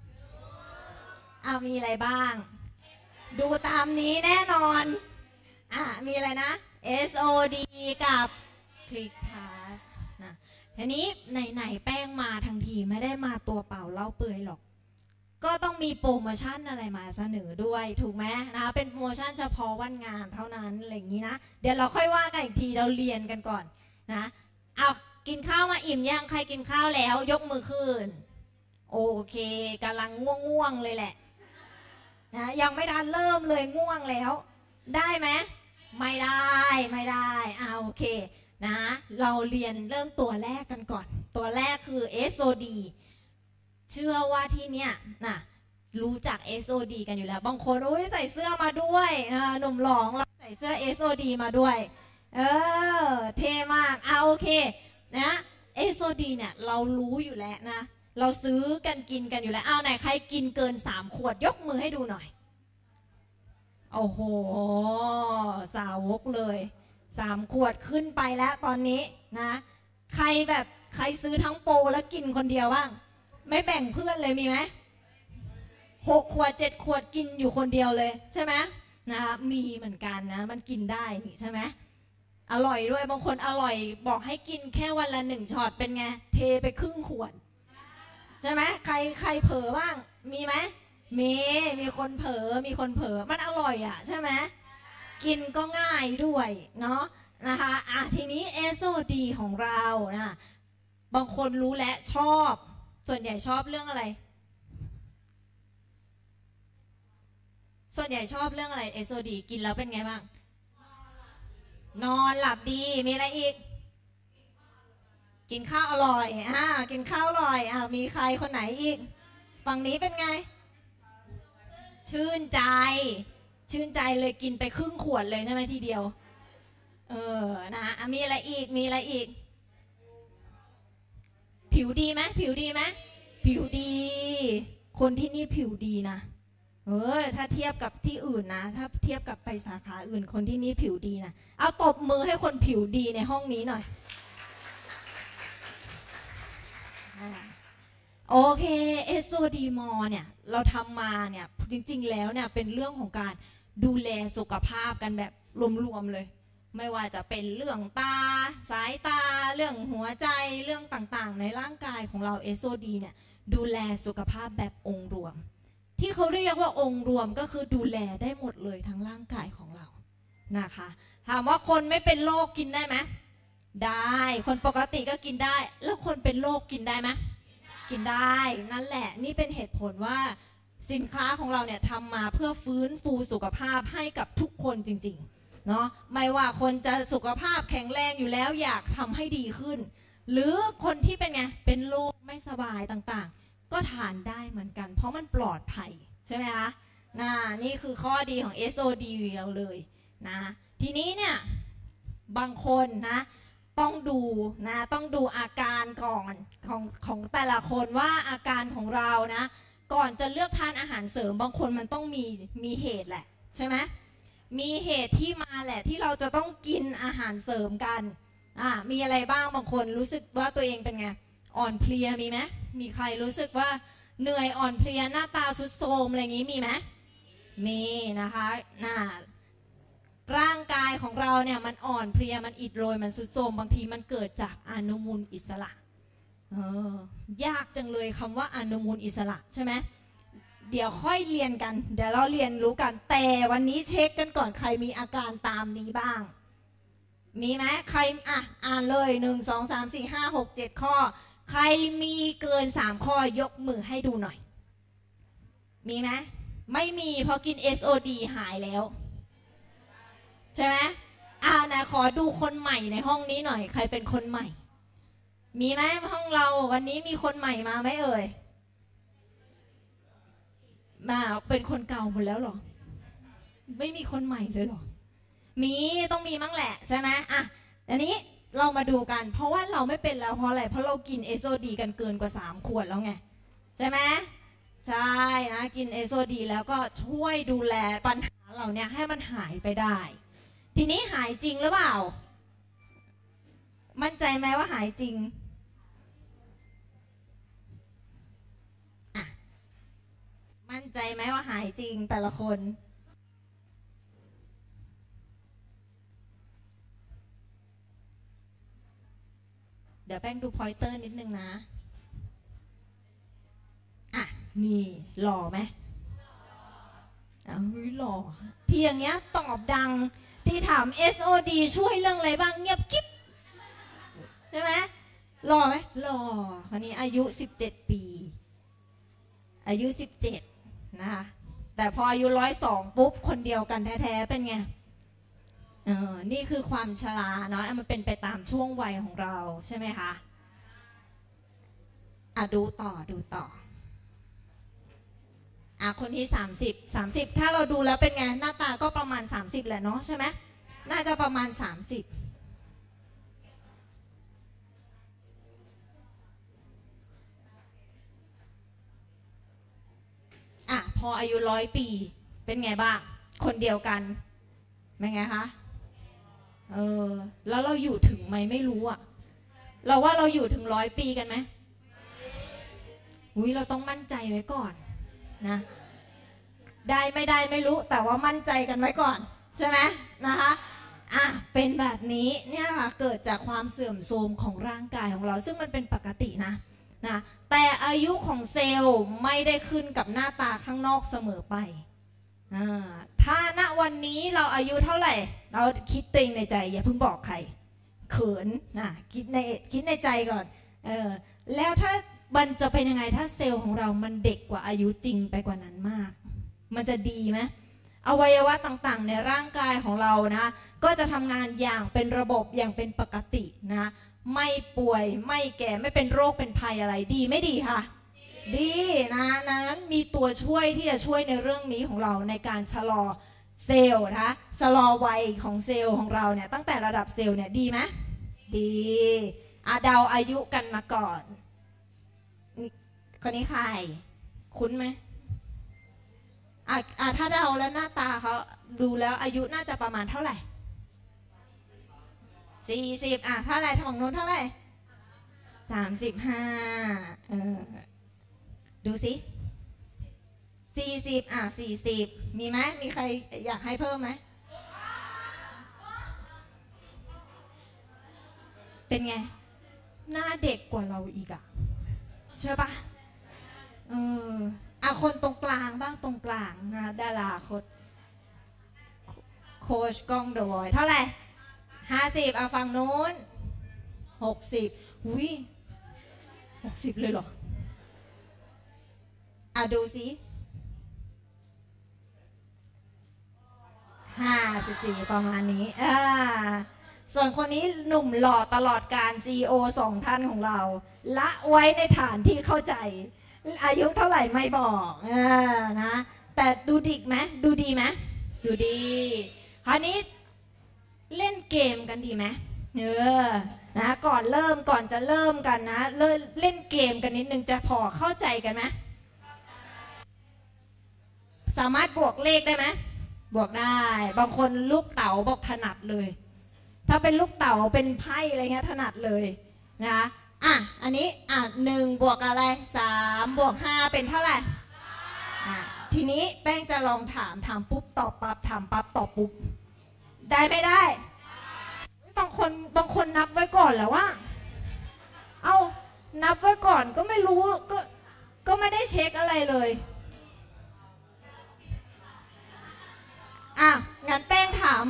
มีอะไรบ้างดูตามนี้แน่นอนมีอะไรนะ SOD กับ Click Pass นะทีนี้ไหนแป้งมาทั้งทีไม่ได้มาตัวเปล่าเล่าเปื่อยหรอกก็ต้องมีโปรโมชั่นอะไรมาเสนอด้วยถูกไหมนะเป็นโปรโมชั่นเฉพาะวันงานเท่านั้นอะไรอย่างนี้นะเดี๋ยวเราค่อยว่ากันอีกทีเราเรียนกันก่อนนะเอากินข้าวมาอิ่มยังใครกินข้าวแล้วยกมือขึ้นโอเคกำลังง่วงเลยแหละนะยังไม่ทันเริ่มเลยง่วงแล้วได้ไหมไม่ได้โอเคนะเราเรียนเรื่องตัวแรกกันก่อนตัวแรกคือ SOD เชื่อว่าที่เนี้ยนะรู้จัก SOD กันอยู่แล้วบางคนใส่เสื้อมาด้วยหนุ่มหล่อเราใส่เสื้อ SOD มาด้วยเท่มากโอเคนะ SOD เนี่ยเรารู้อยู่แล้วนะเราซื้อกันกินกันอยู่แล้วไหนใครกินเกิน3 ขวดยกมือให้ดูหน่อยโอ้โหสาวกเลย3 ขวดขึ้นไปแล้วตอนนี้นะใครซื้อทั้งโปรแล้วกินคนเดียวบ้างไม่แบ่งเพื่อนเลยมีไหม6 ขวด 7 ขวดกินอยู่คนเดียวเลยใช่ไหมนะมีเหมือนกันนะมันกินได้นี่ใช่ไหมอร่อยด้วยบางคนอร่อยบอกให้กินแค่วันละ1 ช็อตเป็นไงเทไปครึ่งขวดใช่ไหมใครเผลอบ้างมีไหมมีคนเผลอมันอร่อยใช่ไหมกินก็ง่ายด้วยเนาะนะคะทีนี้ SOD ของเรานะบางคนรู้และชอบส่วนใหญ่ชอบเรื่องอะไรส่วนใหญ่ชอบเรื่องอะไร SOD กินแล้วเป็นไงบ้างนอนหลับดีมีอะไรอีกกินข้าวอร่อยกินข้าวอร่อยมีใครคนไหนอีกฝั่งนี้เป็นไงชื่นใจเลยกินไปครึ่งขวดเลยใช่ไหมทีเดียวนะมีอะไรอีกผิวดีไหมผิวดีคนที่นี่ผิวดีนะถ้าเทียบกับที่อื่นนะถ้าเทียบกับไปสาขาอื่นคนที่นี่ผิวดีนะเอาตบมือให้คนผิวดีในห้องนี้หน่อยโอเค SOD มอเนี่ยเราทำมาเนี่ยจริงๆแล้วเนี่ยเป็นเรื่องของการดูแลสุขภาพกันแบบรวมๆเลยไม่ว่าจะเป็นเรื่องตาสายตาเรื่องหัวใจเรื่องต่างๆในร่างกายของเรา SOD เนี่ยดูแลสุขภาพแบบองค์รวมที่เขาเรียกว่าองค์รวมก็คือดูแลได้หมดเลยทั้งร่างกายของเรานะคะถามว่าคนไม่เป็นโรคกินได้ไหมได้คนปกติก็กินได้แล้วคนเป็นโรคกินได้ไหมกินได้นั่นแหละนี่เป็นเหตุผลว่าสินค้าของเราเนี่ยทำมาเพื่อฟื้นฟูสุขภาพให้กับทุกคนจริงๆเนาะไม่ว่าคนจะสุขภาพแข็งแรงอยู่แล้วอยากทำให้ดีขึ้นหรือคนที่เป็นไงเป็นโรคไม่สบายต่างๆก็ทานได้เหมือนกันเพราะมันปลอดภัยใช่ไหมคะนี่คือข้อดีของ SOD เราเลยนะทีนี้เนี่ยบางคนนะต้องดูอาการก่อนของแต่ละคนว่าอาการของเรานะก่อนจะเลือกทานอาหารเสริมบางคนมันต้องมีเหตุแหละใช่ไหมมีเหตุที่มาแหละที่เราจะต้องกินอาหารเสริมกันมีอะไรบ้างบางคนรู้สึกว่าตัวเองเป็นไงอ่อนเพลียมีไหมมีใครรู้สึกว่าเหนื่อยอ่อนเพลียหน้าตาทรุดโทรมอะไรอย่างนี้มีไหมมีนะคะร่างกายของเราเนี่ยมันอ่อนเพลียมันอิดโรยมันทรุดโทรมบางทีมันเกิดจากอนุมูลอิสระยากจังเลยคำว่าอนุมูลอิสระใช่ไหมเดี๋ยวค่อยเรียนกันเดี๋ยวเราเรียนรู้กันแต่วันนี้เช็คกันก่อนใครมีอาการตามนี้บ้างมีไหมใครอ่านเลย1 2 3 4 5 6 7 ข้อใครมีเกิน3 ข้อยกมือให้ดูหน่อยมีไหมไม่มีเพราะกิน SOD หายแล้วใช่ไหมนะขอดูคนใหม่ในห้องนี้หน่อยใครเป็นคนใหม่มีไหมห้องเราวันนี้มีคนใหม่มาไหมเอ่ยมาเป็นคนเก่าหมดแล้วเหรอไม่มีคนใหม่เลยเหรอมีต้องมีมั้งแหละใช่ไหมอันนี้เรามาดูกันเพราะว่าเราไม่เป็นแล้วเพราะอะไรเพราะเรากินเอโซดีกันเกินกว่า3 ขวดแล้วไงใช่ไหมใช่นะกินเอโซดีแล้วก็ช่วยดูแลปัญหาเหล่านี้ให้มันหายไปได้ทีนี้หายจริงหรือเปล่ามั่นใจไหมว่าหายจริงมั่นใจไหมว่าหายจริงแต่ละคนเดี๋ยวแป้งดูพอยเตอร์นิดนึงนะนี่หล่อไหมหล่อที่อย่างเงี้ยตอบดังที่ถาม SOD ช่วยเรื่องอะไรบ้างเงียบกิ๊บใช่ไหมหล่อไหมหล่อคนนี้อายุ17 ปีอายุ17นะคะแต่พออายุ102ปุ๊บคนเดียวกันแท้ๆเป็นไงนี่คือความชราเนาะมันเป็นไปตามช่วงวัยของเราใช่ไหมคะดูต่อคนที่30ถ้าเราดูแล้วเป็นไงหน้าตาก็ประมาณ30แหละเนาะใช่ไหมน่าจะประมาณ30พออายุ100 ปีเป็นไงบ้างคนเดียวกันเป็นไงคะแล้วเราอยู่ถึงไหมไม่รู้เราว่าเราอยู่ถึง100 ปีกันไหมเราต้องมั่นใจไว้ก่อนนะได้ไม่ได้ไม่รู้แต่ว่ามั่นใจกันไว้ก่อนใช่ไหมนะคะเป็นแบบนี้เนี่ยค่ะเกิดจากความเสื่อมโทรมของร่างกายของเราซึ่งมันเป็นปกตินะแต่อายุของเซลล์ไม่ได้ขึ้นกับหน้าตาข้างนอกเสมอไปถ้าณวันนี้เราอายุเท่าไหร่เราคิดตัวเองในใจอย่าเพิ่งบอกใครเขินคิดในใจก่อนแล้วถ้ามันจะเป็นยังไงถ้าเซลล์ของเรามันเด็กกว่าอายุจริงไปกว่านั้นมากมันจะดีไหมอวัยวะต่างๆในร่างกายของเรานะก็จะทำงานอย่างเป็นระบบอย่างเป็นปกตินะไม่ป่วยไม่แก่ไม่เป็นโรคเป็นภัยอะไรดีไม่ดีค่ะดีนั้นมีตัวช่วยที่จะช่วยในเรื่องนี้ของเราในการชะลอเซลล์นะชะลอวัยของเซลล์ของเราเนี่ยตั้งแต่ระดับเซลล์เนี่ยดีไหมดีเดาอายุกันมาก่อนคนนี้ใครคุ้นไหมถ้าเดาแล้วหน้าตาเขาดูแล้วอายุน่าจะประมาณเท่าไหร่40เท่าไหร่ของนู้นเท่าไหร่35ดูสิ40มีไหมมีใครอยากให้เพิ่มไหมเป็นไงหน้าเด็กกว่าเราอีกใช่ปะคนตรงกลางบ้างตรงกลางนะดาราโค้ชกล้องเดอะวอยเท่าไหร่50ฝั่งนู้น6060เลยเหรอดูสิ54ประมาณนี้ส่วนคนนี้หนุ่มหล่อตลอดการ CEO 2 ท่านของเราละไว้ในฐานที่เข้าใจอายุเท่าไหร่ไม่บอกนะแต่ดูดีไหมดูดีไหมดูดีคราวนี้เล่นเกมกันดีไหมนะก่อนจะเริ่มกันนะเล่นเกมกันนิดนึงจะพอเข้าใจกันไหมสามารถบวกเลขได้ไหมบวกได้บางคนลูกเต๋าบอกถนัดเลยถ้าเป็นลูกเต๋าเป็นไพ่อะไรเงี้ยถนัดเลยนะอันนี้1 บวกอะไร3 บวก 5เป็นเท่าไหร่ทีนี้แป้งจะลองถามปุ๊บตอบปั๊บถามปั๊บตอบปุ๊บได้ไม่ได้บางคนนับไว้ก่อนแล้วว่านับไว้ก่อนก็ไม่รู้ก็ไม่ได้เช็คอะไรเลยงั้นแป้งถาม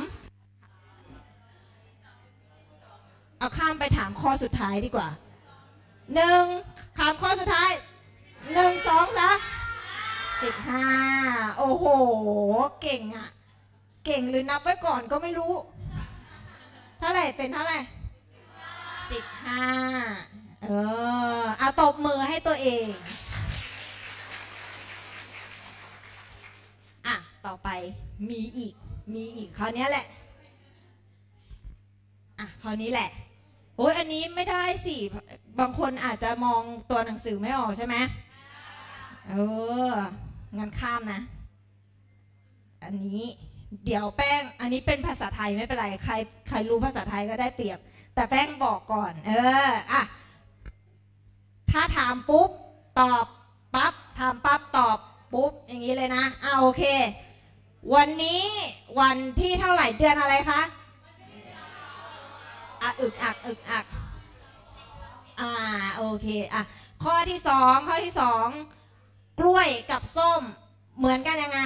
เอาข้ามไปถามข้อสุดท้ายดีกว่าถามข้อสุดท้าย1 2 3 15โอ้โหเก่งเก่งหรือนับไว้ก่อนก็ไม่รู้เท่าไหร่เป็นเท่าไหร่15เอาตบมือให้ตัวเองอ่ะต่อไปมีอีกคราวนี้แหละอ่ะคราวนี้แหละโอ้ยอันนี้ไม่ได้สิบางคนอาจจะมองตัวหนังสือไม่ออกใช่ไหมงั้นข้ามนะอันนี้เดี๋ยวแป้งอันนี้เป็นภาษาไทยไม่เป็นไรใครรู้ภาษาไทยก็ได้เปรียบแต่แป้งบอกก่อนอ่ะถ้าถามปุ๊บตอบปั๊บถามปั๊บตอบปุ๊บอย่างนี้เลยนะโอเควันนี้วันที่เท่าไหร่เดือนอะไรคะอึกอักโอเคข้อที่สองกล้วยกับส้มเหมือนกันยังไง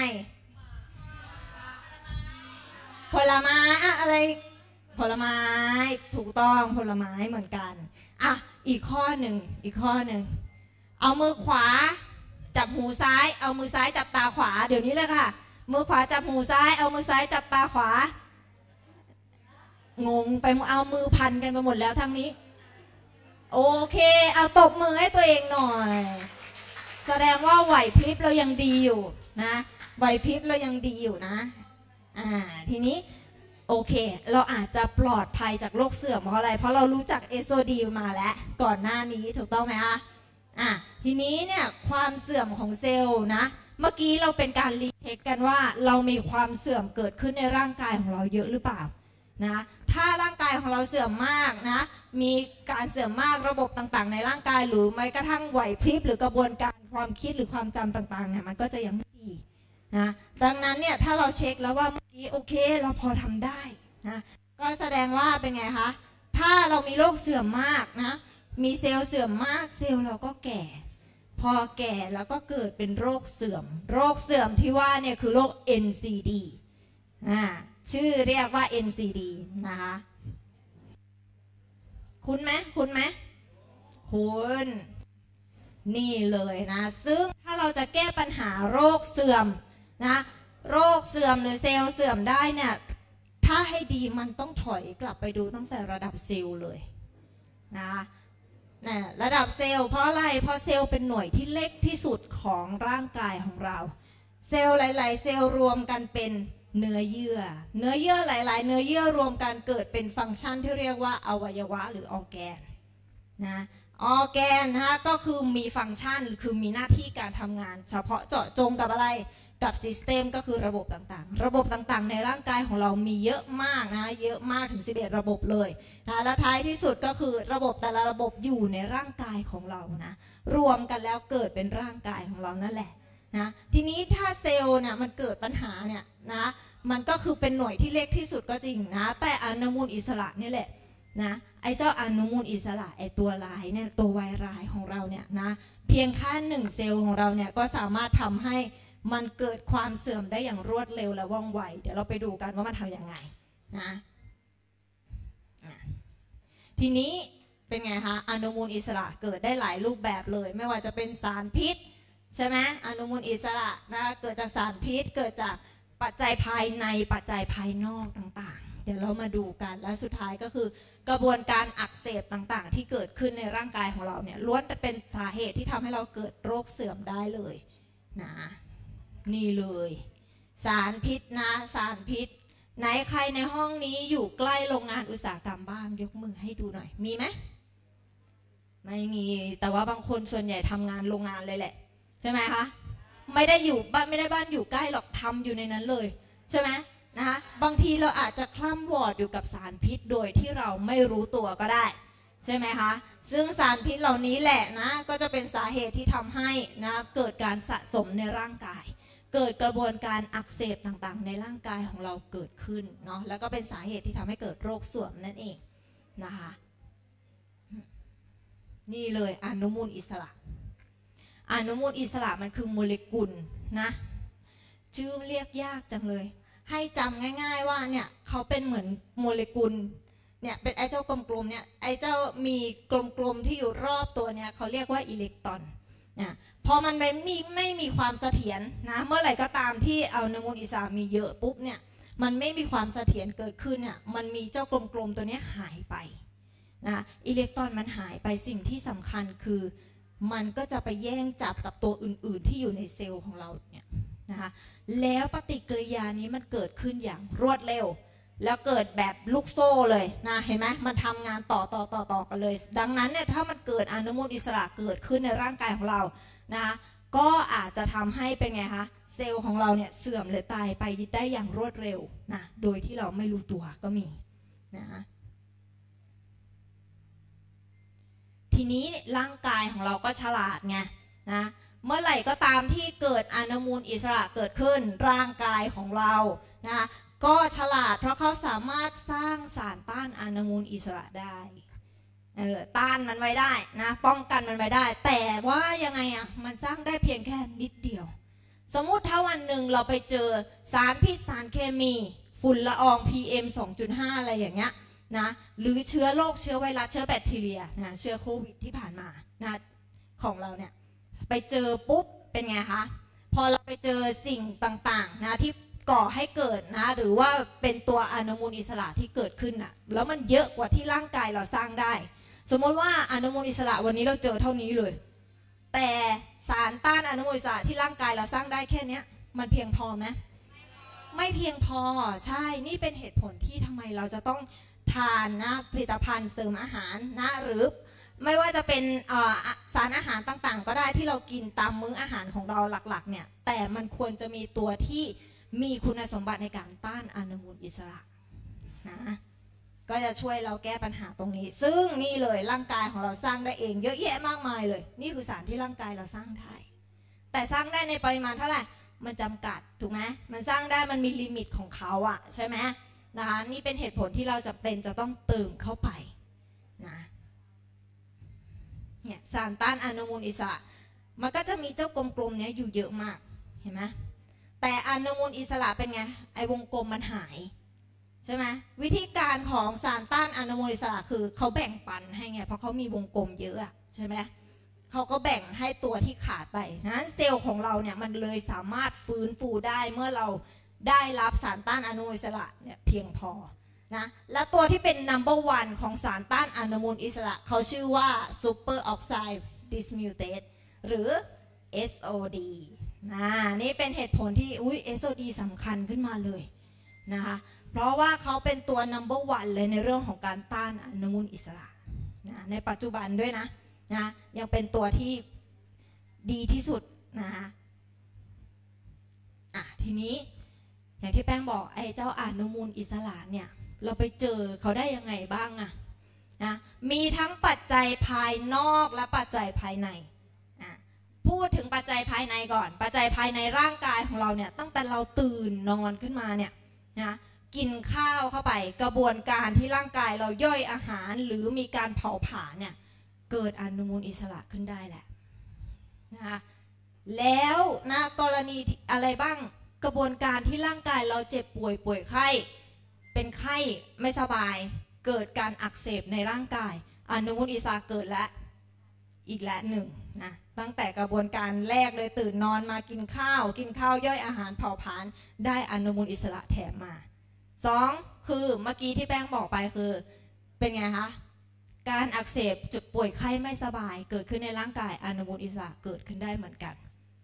ผลไม้อะไรผลไม้ถูกต้องผลไม้เหมือนกันอีกข้อหนึ่งเอามือขวาจับหูซ้ายเอามือซ้ายจับตาขวาเดี๋ยวนี้เลยค่ะมือขวาจับหูซ้ายเอามือซ้ายจับตาขวางงไปเอามือพันกันไปหมดแล้วทั้งนี้โอเคเอาตบมือให้ตัวเองหน่อยแสดงว่าไหวพริบเรายังดีอยู่นะไหวพริบเรายังดีอยู่นะทีนี้โอเคเราอาจจะปลอดภัยจากโรคเสื่อมเพราะอะไรเพราะเรารู้จัก SOD มาแล้วก่อนหน้านี้ถูกต้องไหมคะทีนี้เนี่ยความเสื่อมของเซลล์นะเมื่อกี้เราเป็นการรีเช็คกันว่าเรามีความเสื่อมเกิดขึ้นในร่างกายของเราเยอะหรือเปล่านะถ้าร่างกายของเราเสื่อมมากนะมีการเสื่อมมากระบบต่างๆในร่างกายหรือแม้กระทั่งไหวพริบหรือกระบวนการความคิดหรือความจำต่างๆเนี่ยมันก็จะยังไม่ดีนะดังนั้นเนี่ยถ้าเราเช็คแล้วว่าเมื่อกี้โอเคเราพอทำได้นะก็แสดงว่าเป็นไงคะถ้าเรามีโรคเสื่อมมากนะมีเซลล์เสื่อมมากเซลล์เราก็แก่พอแก่แล้วก็เกิดเป็นโรคเสื่อมที่ว่าเนี่ยคือโรค NCD ชื่อเรียกว่า NCD นะคะคุ้นไหมคุ้นนี่เลยนะซึ่งถ้าเราจะแก้ปัญหาโรคเสื่อมนะโรคเสื่อมหรือเซลล์เสื่อมได้เนี่ยถ้าให้ดีมันต้องถอยกลับไปดูตั้งแต่ระดับเซลล์เลยนะระดับเซลล์เพราะอะไรเพราะเซลล์เป็นหน่วยที่เล็กที่สุดของร่างกายของเราเซลล์หลายๆเซลล์รวมกันเป็นเนื้อเยื่อหลายๆเนื้อเยื่อรวมกันเกิดเป็นฟังก์ชันที่เรียกว่าอวัยวะหรือออร์แกนนะออร์แกนนะก็คือมีฟังก์ชันคือมีหน้าที่การทำงานเฉพาะเจาะจงกับอะไรกับซิสเต็มก็คือระบบต่างๆระบบต่างๆในร่างกายของเรามีเยอะมากนะเยอะมากถึง11ระบบเลยนะและท้ายที่สุดก็คือระบบแต่ละระบบอยู่ในร่างกายของเรานะรวมกันแล้วเกิดเป็นร่างกายของเรานั่นแหละนะทีนี้ถ้าเซลล์เนี่ยมันเกิดปัญหาเนี่ยนะมันก็คือเป็นหน่วยที่เล็กที่สุดก็จริงนะแต่อนุมูลอิสระนี่แหละนะไอ้เจ้าอนุมูลอิสระไอ้ตัวร้ายเนี่ยตัววายร้ายของเราเนี่ยนะเพียงแค่1เซลล์ของเราเนี่ยก็สามารถทำให้มันเกิดความเสื่อมได้อย่างรวดเร็วและว่องไวเดี๋ยวเราไปดูกันว่ามันทำยังไงนะทีนี้เป็นไงคะอนุมูลอิสระเกิดได้หลายรูปแบบเลยไม่ว่าจะเป็นสารพิษใช่ไหมอนุมูลอิสระนะเกิดจากสารพิษเกิดจากปัจจัยภายในปัจจัยภายนอกต่างๆเดี๋ยวเรามาดูกันและสุดท้ายก็คือกระบวนการอักเสบต่างๆที่เกิดขึ้นในร่างกายของเราเนี่ยล้วนแต่เป็นสาเหตุที่ทำให้เราเกิดโรคเสื่อมได้เลยนะนี่เลยสารพิษนะสารพิษไหนใครในห้องนี้อยู่ใกล้โรงงานอุตสาหกรรมบ้างยกมือให้ดูหน่อยมีไหมไม่มีแต่ว่าบางคนส่วนใหญ่ทำงานโรงงานเลยแหละใช่ไหมคะไม่ได้บ้านอยู่ใกล้หรอกทำอยู่ในนั้นเลยใช่ไหมนะคะบางทีเราอาจจะคล่ำวอดอยู่กับสารพิษโดยที่เราไม่รู้ตัวก็ได้ใช่ไหมคะซึ่งสารพิษเหล่านี้แหละนะก็จะเป็นสาเหตุที่ทำให้นะเกิดการสะสมในร่างกายเกิดกระบวนการอักเสบต่างๆในร่างกายของเราเกิดขึ้นเนาะแล้วก็เป็นสาเหตุที่ทำให้เกิดโรคเสื่อมนั่นเองนะคะนี่เลยอนุมูลอิสระอนุมูลอิสระมันคือโมเลกุลนะชื่อเรียกยากจังเลยให้จำง่ายๆว่าเนี่ยเขาเป็นเหมือนโมเลกุลเนี่ยเป็นไอ้เจ้ากลมๆเนี่ยไอ้เจ้ามีกลมๆที่อยู่รอบตัวเนี่ยเขาเรียกว่าอิเล็กตรอนนะพอมันไม่มีความเสถียรนะเมื่อไหร่ก็ตามที่อนุมูลอิสระมีเยอะปุ๊บเนี่ยมันไม่มีความเสถียรเกิดขึ้นเนี่ยมันมีเจ้ากลมๆตัวนี้หายไปนะอิเล็กตรอนมันหายไปสิ่งที่สำคัญคือมันก็จะไปแย่งจับกับตัวอื่นๆที่อยู่ในเซลล์ของเราเนี่ยนะคะแล้วปฏิกิริยานี้มันเกิดขึ้นอย่างรวดเร็วแล้วเกิดแบบลูกโซ่เลยนะเห็นไหมมันทำงานต่อกันเลยดังนั้นเนี่ยถ้ามันเกิดอนุมูลอิสระเกิดขึ้นในร่างกายของเรานะคะก็อาจจะทำให้เป็นไงคะเซลล์ของเราเนี่ยเสื่อมหรือตายไปได้อย่างรวดเร็วนะโดยที่เราไม่รู้ตัวก็มีนะทีนี้ร่างกายของเราก็ฉลาดไงนะเมื่อไหร่ก็ตามที่เกิดอนุมูลอิสระเกิดขึ้นร่างกายของเรานะก็ฉลาดเพราะเขาสามารถสร้างสารต้านอนุมูลอิสระได้ต้านมันไว้ได้นะป้องกันมันไว้ได้แต่ว่ายังไงอ่ะมันสร้างได้เพียงแค่นิดเดียวสมมุติถ้าวันหนึ่งเราไปเจอสารพิษสารเคมีฝุ่นละออง PM 2.5 อะไรอย่างเงี้ยนะหรือเชื้อโรคเชื้อไวรัสเชื้อแบคทีเรียนะเชื้อโควิดที่ผ่านมานะของเราเนี่ยไปเจอปุ๊บเป็นไงคะพอเราไปเจอสิ่งต่างๆนะที่ก่อให้เกิดนะหรือว่าเป็นตัวอนุมูลอิสระที่เกิดขึ้นน่ะแล้วมันเยอะกว่าที่ร่างกายเราสร้างได้สมมติว่าอนุมูลอิสระวันนี้เราเจอเท่านี้เลยแต่สารต้านอนุมูลอิสระที่ร่างกายเราสร้างได้แค่นี้มันเพียงพอไหมไม่เพียงพอใช่นี่เป็นเหตุผลที่ทำไมเราจะต้องทานนะผลิตภัณฑ์เสริมอาหารนะหรือไม่ว่าจะเป็นสารอาหารต่างๆก็ได้ที่เรากินตามมื้ออาหารของเราหลักๆเนี่ยแต่มันควรจะมีตัวที่มีคุณสมบัติในการต้านอนุมูลอิสระนะก็จะช่วยเราแก้ปัญหาตรงนี้ซึ่งนี่เลยร่างกายของเราสร้างได้เองเยอะแยะมากมายเลยนี่คือสารที่ร่างกายเราสร้างได้แต่สร้างได้ในปริมาณเท่าไหร่มันจำกัดถูกไหมมันสร้างได้มันมีลิมิตของเขาอะใช่ไหมนะคะนี่เป็นเหตุผลที่เราจำเป็นจะต้องเติมเข้าไปนะเนี่ยสารต้านอนุมูลอิสระมันก็จะมีเจ้ากลมๆเนี้ยอยู่เยอะมากเห็นไหมแต่อนุมูลอิสระเป็นไงไอ้วงกลมมันหายใช่ไหมวิธีการของสารต้านอนุมูลอิสระคือเขาแบ่งปันให้ไงเพราะเขามีวงกลมเยอะใช่ไหมเขาก็แบ่งให้ตัวที่ขาดไปนั้นเซลล์ของเราเนี่ยมันเลยสามารถฟื้นฟูได้เมื่อเราได้รับสารต้านอนุมูลอิสระเนี่ยเพียงพอนะและตัวที่เป็น number one ของสารต้านอนุมูลอิสระเขาชื่อว่า super oxide dismutase หรือ SOD นี่เป็นเหตุผลที่SOD สำคัญขึ้นมาเลยนะคะเพราะว่าเขาเป็นตัว number one เลยในเรื่องของการต้านอนุมูลอิสระนะในปัจจุบันด้วยนะยังเป็นตัวที่ดีที่สุดนะคะทีนี้อย่างที่แป้งบอกไอ้เจ้าอนุมูลอิสระเนี่ยเราไปเจอเขาได้ยังไงบ้างนะมีทั้งปัจจัยภายนอกและปัจจัยภายในพูดถึงปัจจัยภายในก่อนปัจจัยภายในร่างกายของเราเนี่ยตั้งแต่เราตื่นนอนขึ้นมาเนี่ยนะกินข้าวเข้าไปกระบวนการที่ร่างกายเราย่อยอาหารหรือมีการเผาผลาญเนี่ยเกิดอนุมูลอิสระขึ้นได้แหละนะคะแล้วนะกรณีอะไรบ้างกระบวนการที่ร่างกายเราเจ็บป่วยไข้เป็นไข้ไม่สบายเกิดการอักเสบในร่างกายอนุมูลอิสระเกิดและอีกและหนึ่งนะตั้งแต่กระบวนการแรกเลยตื่นนอนมากินข้าวย่อยอาหารเผาผลาญได้อนุมูลอิสระแถมมา2คือเมื่อกี้ที่แป้งบอกไปคือเป็นไงคะการอักเสบจุดป่วยไข้ไม่สบายเกิดขึ้นในร่างกายอนุมูลอิสระเกิดขึ้นได้เหมือนกัน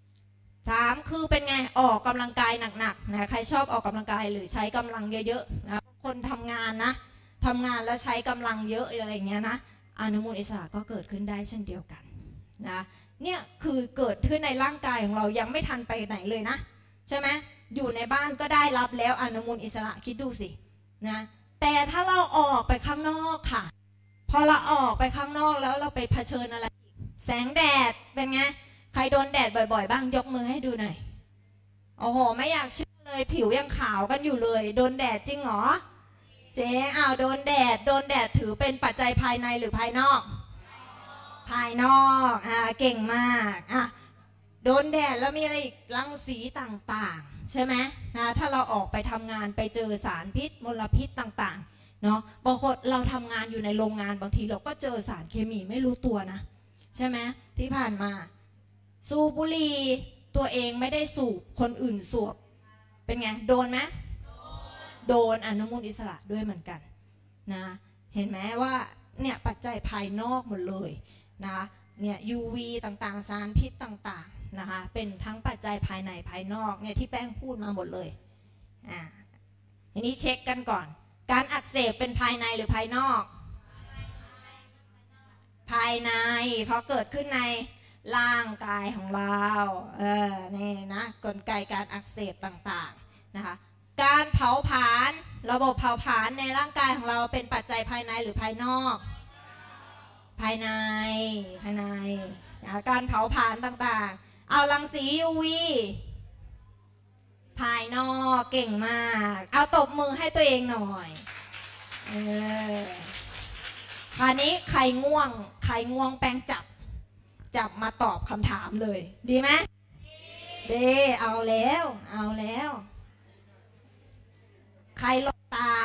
3คือเป็นไงออกกำลังกายหนักๆนะใครชอบออกกำลังกายหรือใช้กำลังเยอะๆนะคนทำงานแล้วใช้กำลังเยอะอะไรอย่างเงี้ยนะอนุมูลอิสระก็เกิดขึ้นได้เช่นเดียวกันนะเนี่ยคือเกิดขึ้นในร่างกายของเรายังไม่ทันไปไหนเลยนะใช่ไหมอยู่ในบ้านก็ได้รับแล้วอนุมูลอิสระคิดดูสินะแต่ถ้าเราออกไปข้างนอกค่ะพอเราออกไปข้างนอกแล้วเราไปเผชิญอะไรแสงแดดเป็นไงใครโดนแดดบ่อยๆบ้างยกมือให้ดูหน่อยโอ้โหไม่อยากเชื่อเลยผิวยังขาวกันอยู่เลยโดนแดดจริงเหรอเจ๊โดนแดดถือเป็นปัจจัยภายในหรือภายนอกภายนอกเก่งมากโดนแดดแล้วมีอะไรอีกรังสีต่างๆใช่ไหมถ้าเราออกไปทำงานไปเจอสารพิษมลพิษต่างๆเนาะบางคนเราทำงานอยู่ในโรงงานบางทีเราก็เจอสารเคมีไม่รู้ตัวนะใช่ไหมที่ผ่านมาสูบบุหรี่ตัวเองไม่ได้สูบคนอื่นสูบเป็นไงโดนไหมโดนอนุมูลอิสระด้วยเหมือนกันนะเห็นไหมว่าเนี่ยปัจจัยภายนอกหมดเลยนะเนี่ย UV ต่างๆสารพิษต่างๆนะคะเป็นทั้งปัจจัยภายในภายนอกเนี่ยที่แป้งพูดมาหมดเลยทีนี้เช็คกันก่อนการอักเสบเป็นภายในหรือภายนอกภายในเพราะเกิดขึ้นในร่างกายของเรานี่นะกลไกการอักเสบต่างๆนะคะการเผาผลาญระบบเผาผลาญในร่างกายของเราเป็นปัจจัยภายในหรือภายนอกภายในนะการเผาผลาญต่างๆเอารังสี UV ภายนอกเก่งมากเอาตบมือให้ตัวเองหน่อยคราวนี้ใครง่วงแป้งจับมาตอบคำถามเลยดีไหมดีเอาแล้วใครหลบตา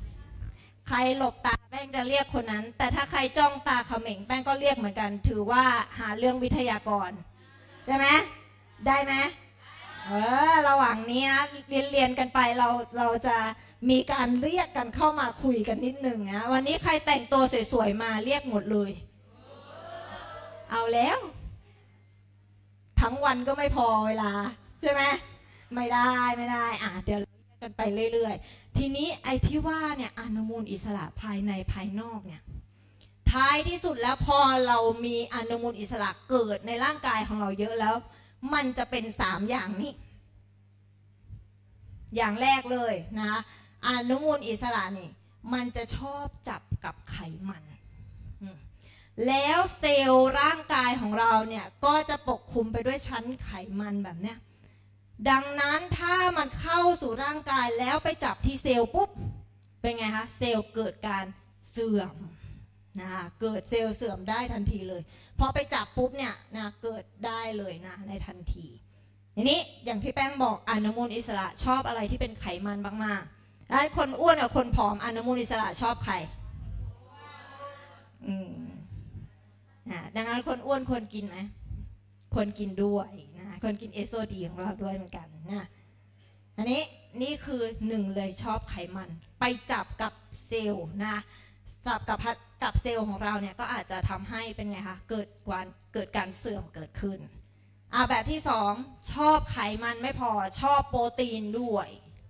แป้งจะเรียกคนนั้นแต่ถ้าใครจ้องตาเขม่งแป้งก็เรียกเหมือนกันถือว่าหาเรื่องวิทยากรใช่ไหมได้ไหมระหว่างนี้นะเรียนกันไปเราจะมีการเรียกกันเข้ามาคุยกันนิดนึงนะวันนี้ใครแต่งตัวสวยๆมาเรียกหมดเลยเอาแล้วทั้งวันก็ไม่พอเวลาใช่ไหมไม่ได้เดี๋ยวเรียกกันไปเรื่อยๆทีนี้ไอ้ที่ว่าเนี่ยอนุมูลอิสระภายในภายนอกเนี่ยท้ายที่สุดแล้วพอเรามีอนุมูลอิสระเกิดในร่างกายของเราเยอะแล้วมันจะเป็น3อย่างนี้อย่างแรกเลยนะอนุมูลอิสระนี่มันจะชอบจับกับไขมันแล้วเซลล์ร่างกายของเราเนี่ยก็จะปกคลุมไปด้วยชั้นไขมันแบบเนี้ยดังนั้นถ้ามันเข้าสู่ร่างกายแล้วไปจับที่เซลล์ปุ๊บเป็นไงคะเซลล์เกิดการเสื่อมนะเกิดเซลล์เสื่อมได้ทันทีเลยพอไปจับปุ๊บเนี่ยนะเกิดได้เลยนะในทันทีทีนี้อย่างที่แป้งบอกอนุมูลอิสระชอบอะไรที่เป็นไขมันมากๆแล้วคนอ้วนกับคนผอมอนุมูลอิสระชอบใครดังนั้นคนอ้วนควรกินไหมควรกินด้วยนะควรกินเอสโซดีของเราด้วยเหมือนกันนะอันนี้นี่คือ1เลยชอบไขมันไปจับกับเซลล์นะจับกับเซลล์ของเราเนี่ยก็อาจจะทำให้เป็นไงคะเกิดการเสื่อมเกิดขึ้นแบบที่2ชอบไขมันไม่พอชอบโปรตีนด้วย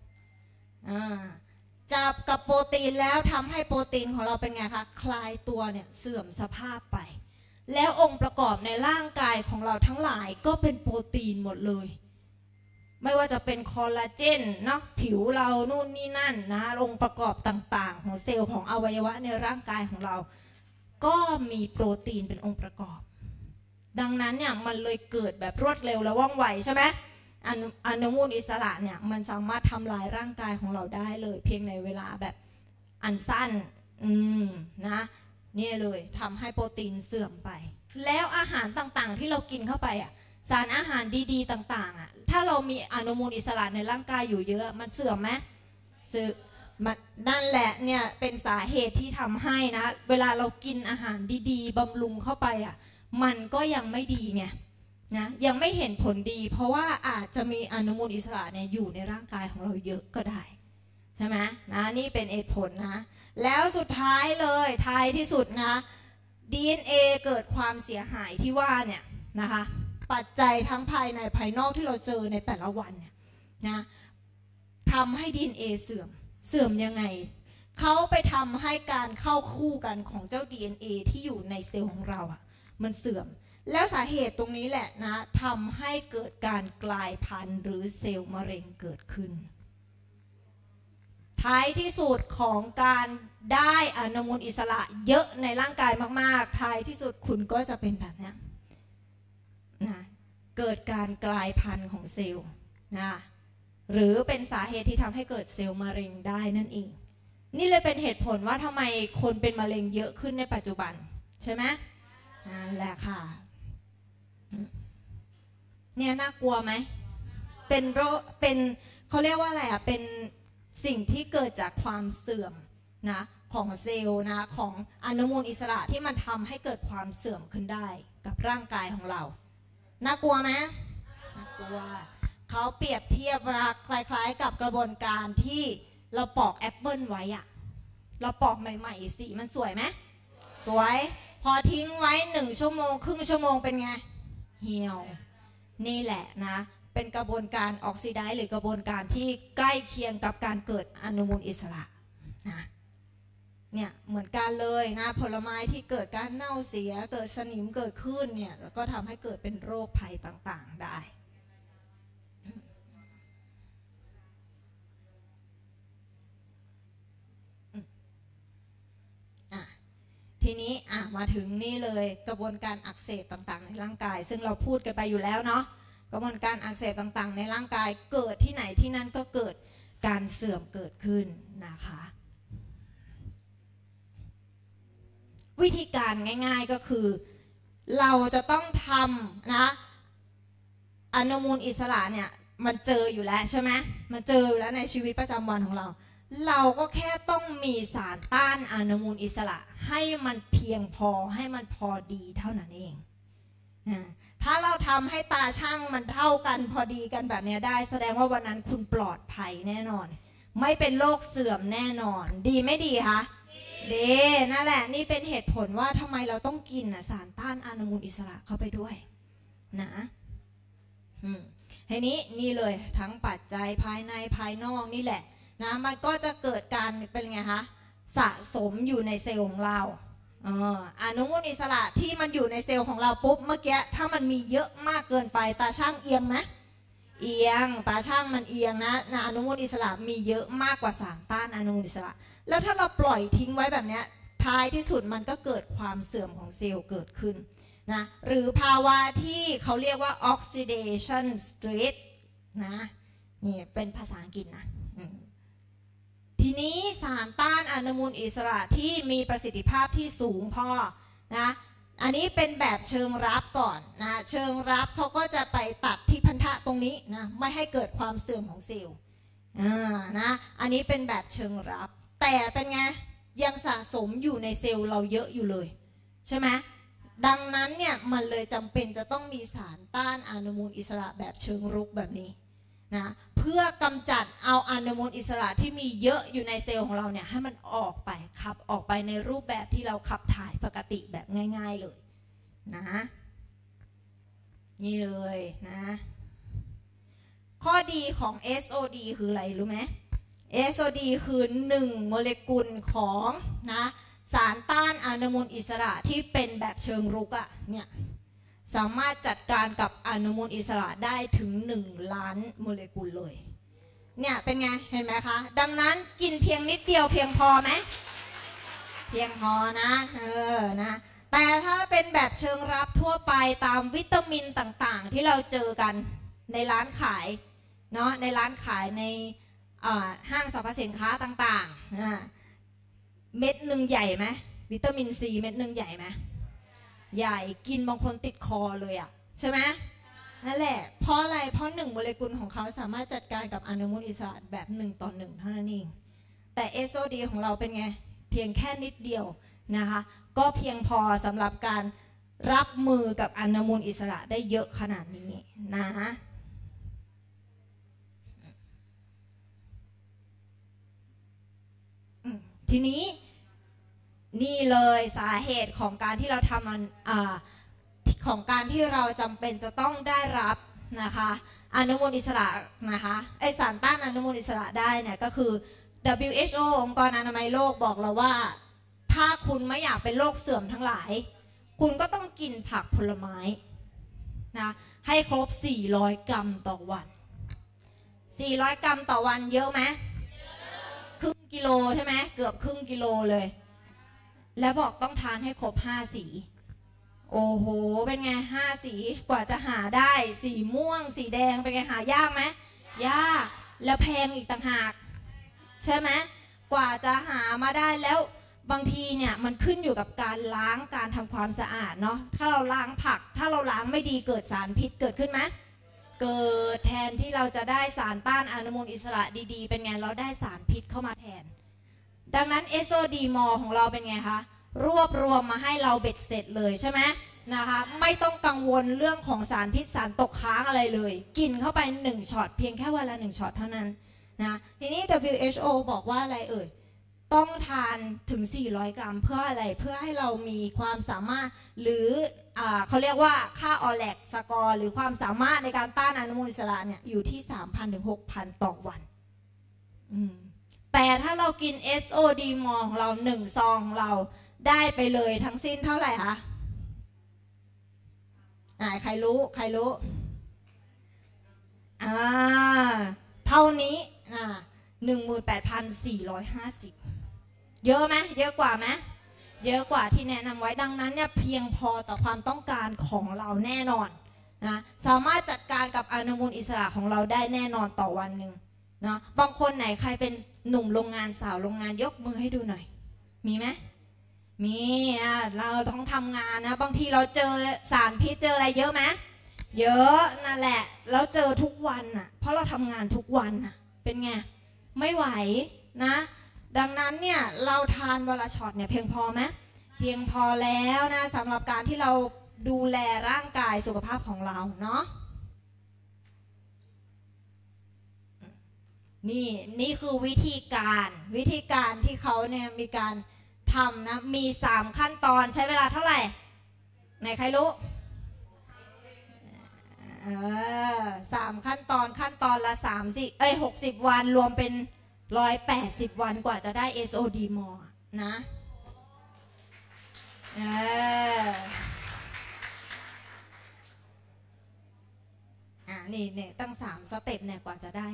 จับกับโปรตีนแล้วทำให้โปรตีนของเราเป็นไงคะคลายตัวเนี่ยเสื่อมสภาพไปแล้วองค์ประกอบในร่างกายของเราทั้งหลายก็เป็นโปรตีนหมดเลยไม่ว่าจะเป็นคอลลาเจนเนาะผิวเรานู่นนี่นั่นนะองค์ประกอบต่างๆของเซลล์ของอวัยวะในร่างกายของเราก็มีโปรตีนเป็นองค์ประกอบดังนั้นเนี่ยมันเลยเกิดแบบรวดเร็วและว่องไวใช่ไหมอนุมูลอิสระเนี่ยมันสามารถทำลายร่างกายของเราได้เลยเพียงในเวลาแบบอันสั้นนะนี่เลยทำให้โปรตีนเสื่อมไปแล้วอาหารต่างๆที่เรากินเข้าไปสารอาหารดีๆต่างๆถ้าเรามีอนุมูลอิสระในร่างกายอยู่เยอะมันเสื่อมไหมเสื่อมนั่นแหละเนี่ยเป็นสาเหตุที่ทำให้นะเวลาเรากินอาหารดีๆบำรุงเข้าไปมันก็ยังไม่ดีไงนะยังไม่เห็นผลดีเพราะว่าอาจจะมีอนุมูลอิสระเนี่ยอยู่ในร่างกายของเราเยอะก็ได้ใช่ไหมนะนี่เป็นเหตุผลนะแล้วสุดท้ายเลยท้ายที่สุดนะ DNA เกิดความเสียหายที่ว่าเนี่ยนะคะปัจจัยทั้งภายในภายนอกที่เราเจอในแต่ละวันเนี่ยนะทำให้ DNA เสื่อมยังไงเขาไปทำให้การเข้าคู่กันของเจ้า DNA ที่อยู่ในเซลล์ของเรามันเสื่อมแล้วสาเหตุตรงนี้แหละนะทำให้เกิดการกลายพันธุ์หรือเซลล์มะเร็งเกิดขึ้นท้ายที่สุดของการได้อนุมูลอิสระเยอะในร่างกายมากๆท้ายที่สุดคุณก็จะเป็นแบบนี้นะเกิดการกลายพันธุ์ของเซลล์นะหรือเป็นสาเหตุที่ทำให้เกิดเซลล์มะเร็งได้นั่นเองนี่เลยเป็นเหตุผลว่าทำไมคนเป็นมะเร็งเยอะขึ้นในปัจจุบันใช่ไหมนั่นแหละค่ะเนี่ยน่ากลัวไหมเป็นโรคเป็นเขาเรียกว่าอะไรเป็นสิ่งที่เกิดจากความเสื่อมนะของเซลล์นะของอนุมูลอิสระที่มันทำให้เกิดความเสื่อมขึ้นได้กับร่างกายของเราน่ากลัวไหมน่ากลัวเขาเปรียบเทียบคล้ายๆกับกระบวนการที่เราปอกแอปเปิลไว้อะเราปอกใหม่ๆสีมันสวยไหมสวยพอทิ้งไว้1 ชั่วโมงครึ่งชั่วโมงเป็นไงเหี่ยวนี่แหละนะเป็นกระบวนการออกซิไดซ์หรือกระบวนการที่ใกล้เคียงกับการเกิดอนุมูลอิสระนะเนี่ยเหมือนกันเลยนะผลไม้ที่เกิดการเน่าเสียเกิดสนิมเกิดขึ้นเนี่ยแล้วก็ทำให้เกิดเป็นโรคภัยต่างๆได้ทีนี้มาถึงนี่เลยกระบวนการอักเสบต่างๆในร่างกายซึ่งเราพูดกันไปอยู่แล้วเนาะกระบวนการอักเสบต่างๆในร่างกายเกิดที่ไหนที่นั่นก็เกิดการเสื่อมเกิดขึ้นนะคะวิธีการง่ายๆก็คือเราจะต้องทำนะอนุมูลอิสระเนี่ยมันเจออยู่แล้วใช่ไหมมันเจออยู่แล้วในชีวิตประจำวันของเราเราก็แค่ต้องมีสารต้านอนุมูลอิสระให้มันเพียงพอให้มันพอดีเท่านั้นเองถ้าเราทำให้ตาช่างมันเท่ากันพอดีกันแบบนี้ได้แสดงว่าวันนั้นคุณปลอดภัยแน่นอนไม่เป็นโรคเสื่อมแน่นอนดีไม่ดีคะดีนั่นแหละนี่เป็นเหตุผลว่าทำไมเราต้องกินสารต้านอนุมูลอิสระเข้าไปด้วยนะทีนี้นี่เลยทั้งปัจจัยภายในภายนอกนี่แหละนะมันก็จะเกิดการเป็นไงคะสะสมอยู่ในเซลล์ของเราอนุมูลอิสระที่มันอยู่ในเซลล์ของเราปุ๊บเมื่อกี้ถ้ามันมีเยอะมากเกินไปตาช่างเอียงไหมเอียงตาช่างมันเอียงนะอนุมูลอิสระมีเยอะมากกว่าสารต้านอนุมูลอิสระแล้วถ้าเราปล่อยทิ้งไว้แบบนี้ท้ายที่สุดมันก็เกิดความเสื่อมของเซลล์เกิดขึ้นนะหรือภาวะที่เขาเรียกว่า oxidation stress นะนี่เป็นภาษาอังกฤษนะทีนี้สารต้านอนุมูลอิสระที่มีประสิทธิภาพที่สูงพอนะอันนี้เป็นแบบเชิงรับก่อนนะเชิงรับเขาก็จะไปตัดที่พันธะตรงนี้นะไม่ให้เกิดความเสื่อมของเซลล์นะอันนี้เป็นแบบเชิงรับแต่เป็นไงยังสะสมอยู่ในเซลล์เราเยอะอยู่เลยใช่ไหมดังนั้นเนี่ยมันเลยจำเป็นจะต้องมีสารต้านอนุมูลอิสระแบบเชิงรุกแบบนี้นะเพื่อกำจัดเอาอนุมูลอิสระที่มีเยอะอยู่ในเซลล์ของเราเนี่ยให้มันออกไปขับออกไปในรูปแบบที่เราขับถ่ายปกติแบบง่ายๆเลยนะนี่เลยนะข้อดีของ SOD คืออะไรรู้ไหม SOD คือ1โมเลกุลของนะสารต้านอนุมูลอิสระที่เป็นแบบเชิงรุกอะเนี่ยสามารถจัดการกับอนุมูลอิสระได้ถึง1 ล้านโมเลกุลเลยเนี่ยเป็นไงเห็นไหมคะดังนั้นกินเพียงนิดเดียวเพียงพอไหมเพียงพอนะนะแต่ถ้าเป็นแบบเชิงรับทั่วไปตามวิตามินต่างๆที่เราเจอกันในร้านขายเนาะในร้านขายในห้างสรรพสินค้าต่างๆเม็ดหนึ่งใหญ่ไหมวิตามินซีเม็ดหนึ่งใหญ่ไหมใหญ่กินบางคนติดคอเลยอ่ะใช่ไหมนั่นแหละเพราะอะไรเพราะ1โมเลกุลของเขาสามารถจัดการกับอนุมูลอิสระแบบ1 ต่อ 1เท่านั้นเองแต่ SOD ของเราเป็นไงเพียงแค่นิดเดียวนะคะก็เพียงพอสำหรับการรับมือกับอนุมูลอิสระได้เยอะขนาดนี้นะทีนี้นี่เลยสาเหตุของการที่เราทำของการที่เราจำเป็นจะต้องได้รับนะคะอนุมูลอิสระนะคะไอสารต้านอนุมูลอิสระได้เนี่ยก็คือ WHO องค์กรอนามัยโลกบอกเราว่าถ้าคุณไม่อยากเป็นโรคเสื่อมทั้งหลายคุณก็ต้องกินผักผลไม้นะให้ครบ400 กรัมต่อวัน400 กรัมต่อวันเยอะไหมครึ่งกิโลใช่ไหมเกือบครึ่งกิโลเลยแล้วบอกต้องทานให้ครบ5 สีโอ้โหเป็นไง5 สีกว่าจะหาได้สีม่วงสีแดงเป็นไงหายากไหมยากแล้วแพงอีกต่างหากใช่ไหมกว่าจะหามาได้แล้วบางทีเนี่ยมันขึ้นอยู่กับการล้างการทำความสะอาดเนาะถ้าเราล้างผักถ้าเราล้างไม่ดีเกิดสารพิษเกิดขึ้นไหมเกิดแทนที่เราจะได้สารต้านอนุมูลอิสระดีๆเป็นไงเราได้สารพิษเข้ามาแทนดังนั้น SOD มอของเราเป็นไงคะรวบรวมมาให้เราเบ็ดเสร็จเลยใช่ไหมนะคะไม่ต้องกังวลเรื่องของสารพิษสารตกค้างอะไรเลยกินเข้าไป1 ช็อตเพียงแค่วันละ1 ช็อตเท่านั้นนะทีนี้ WHO บอกว่าอะไรเอ่ยต้องทานถึง400 กรัมเพื่ออะไรเพื่อให้เรามีความสามารถหรือเขาเรียกว่าค่าออแลกสกอร์หรือความสามารถในการต้านอนุมูลอิสระเนี่ยอยู่ที่ 3,000 ถึง 6,000 ต่อวันแต่ถ้าเรากิน SOD มอของเรา1 ซองเราได้ไปเลยทั้งสิ้นเท่าไหร่คะใครรู้เท่านี้18,450เยอะไหมเยอะกว่าไหมเยอะกว่าที่แนะนำไว้ดังนั้นเนี่ยเพียงพอต่อความต้องการของเราแน่นอนนะสามารถจัดการกับอนุมูลอิสระของเราได้แน่นอนต่อวันหนึ่งนะบางคนไหนใครเป็นหนุ่มโรงงานสาวโรงงานยกมือให้ดูหน่อยมีไหมมีเราต้องทำงานนะบางทีเราเจอสารพิษเจออะไรเยอะไหมเยอะนั่นแหละแล้วเจอทุกวันอ่ะเพราะเราทำงานทุกวันอ่ะเป็นไงไม่ไหวนะดังนั้นเนี่ยเราทานวันละช็อตเนี่ยเพียงพอไหมเพียงพอแล้วนะสำหรับการที่เราดูแลร่างกายสุขภาพของเราเนาะนี่คือวิธีการที่เขาเนี่ยมีการทำนะมี3 ขั้นตอนใช้เวลาเท่าไหร่ไหนใครรู้3 ขั้นตอนละ60 วันรวมเป็น180 วันกว่าจะได้ SOD มอนะนี่ตั้ง3 สเต็ปเนี่ยกว่าจะได้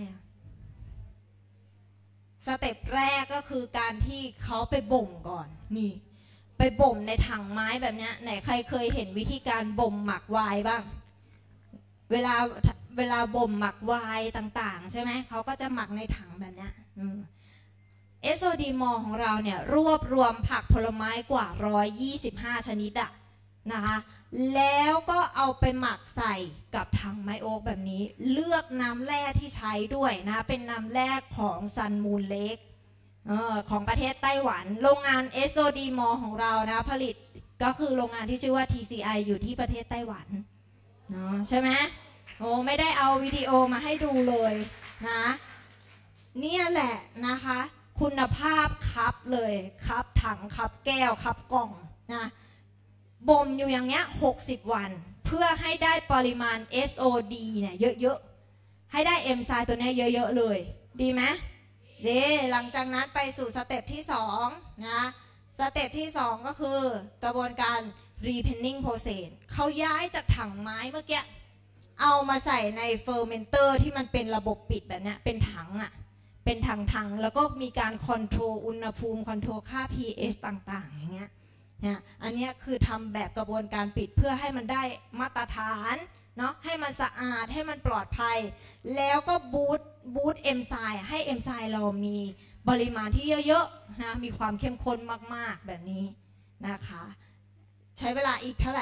สเต็ปแรกก็คือการที่เขาไปบ่มก่อนนี่ไปบ่มในถังไม้แบบนี้ไหนใครเคยเห็นวิธีการบ่มหมักไวน์บ้างเวลาบ่มหมักไวน์ต่างๆใช่ไหมเขาก็จะหมักในถังแบบนี้SOD มอของเราเนี่ยรวบรวมผักผลไม้กว่า125 ชนิดนะคะแล้วก็เอาไปหมักใส่กับถังไม้โอ๊กแบบนี้เลือกน้ำแร่ที่ใช้ด้วยนะเป็นน้ำแร่ของซันมูนเลคของประเทศไต้หวันโรงงาน SOD มอของเรานะผลิตก็คือโรงงานที่ชื่อว่า TCI อยู่ที่ประเทศไต้หวันเนาะใช่ไหมไม่ได้เอาวิดีโอมาให้ดูเลยนะเนี่ยแหละนะคะคุณภาพครับเลยครับถังครับแก้วครับกล่องนะบ่มอยู่อย่างเงี้ย60 วันเพื่อให้ได้ปริมาณ SOD เนี่ยเยอะๆให้ได้เอนไซม์ตัวนี้เยอะๆเลยดีไหมดีหลังจากนั้นไปสู่สเต็ปที่2นะสเต็ปที่2ก็คือกระบวนการ repenning process เขาย้ายจากถังไม้เมื่อกี้เอามาใส่ในเฟอร์เมนเตอร์ที่มันเป็นระบบปิดแบบนี้เป็นถังเป็นถังแล้วก็มีการคอนโทรลอุณหภูมิคอนโทรลค่า pH ต่างๆอย่างเงี้ยนะอันนี้คือทำแบบกระบวนการปิดเพื่อให้มันได้มาตรฐานเนาะให้มันสะอาดให้มันปลอดภัยแล้วก็บูตเอนไซม์ให้เอนไซม์เรามีปริมาณที่เยอะๆนะมีความเข้มข้นมากๆแบบนี้นะคะใช้เวลาอีกเท่าไหร่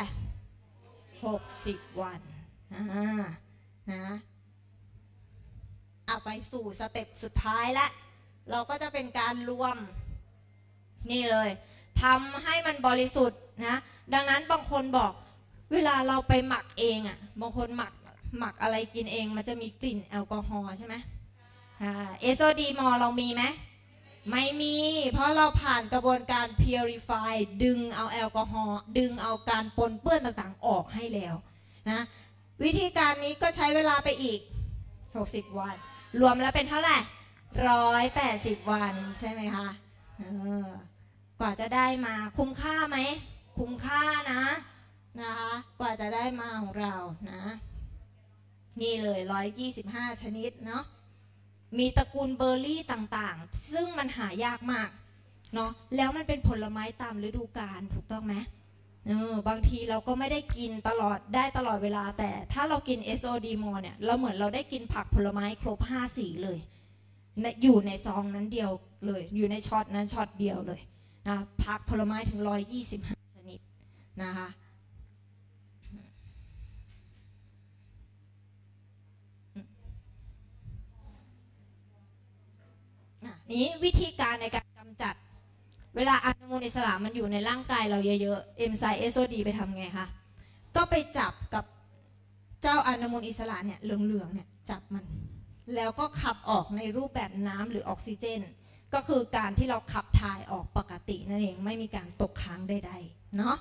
60 วันนะไปสู่สเต็ปสุดท้ายแล้วเราก็จะเป็นการรวมนี่เลยทำให้มันบริสุทธิ์นะดังนั้นบางคนบอกเวลาเราไปหมักเองบางคนหมักอะไรกินเองมันจะมีกลิ่นแอลกอฮอล์ใช่ไหมSOD มอเรามีไหมไม่มีเพราะเราผ่านกระบวนการ purify ดึงเอาแอลกอฮอล์ดึงเอาการปนเปื้อนต่างๆออกให้แล้วนะวิธีการนี้ก็ใช้เวลาไปอีก60 วันรวมแล้วเป็นเท่าไหร่180 วันใช่ไหมคะกว่าจะได้มาคุ้มค่าไหมคุ้มค่านะคะกว่าจะได้มาของเรานะนี่เลย125 ชนิดเนาะมีตระกูลเบอร์รี่ต่างๆซึ่งมันหายากมากเนาะแล้วมันเป็นผลไม้ตามฤดูกาลถูกต้องไหมบางทีเราก็ไม่ได้กินตลอดเวลาแต่ถ้าเรากิน SOD มอเนี่ยเราเหมือนเราได้กินผักผลไม้ครบ5 สีเลยอยู่ในซองนั้นเดียวเลยอยู่ในช็อตนั้นช็อตเดียวเลยนะผักผลไม้ถึง125 ชนิดนะคะนี้วิธีการในการกำจัดเวลาอนุมูลอิสระมันอยู่ในร่างกายเราเยอะๆเอนไซม์ SOD ไปทำไงคะก็ไปจับกับเจ้าอนุมูลอิสระเนี่ยเหลืองๆเนี่ยจับมันแล้วก็ขับออกในรูปแบบน้ำหรือออกซิเจนก็คือการที่เราขับถ่ายออกปกตินั่นเองไม่มีการตกค้างใดๆเนาะ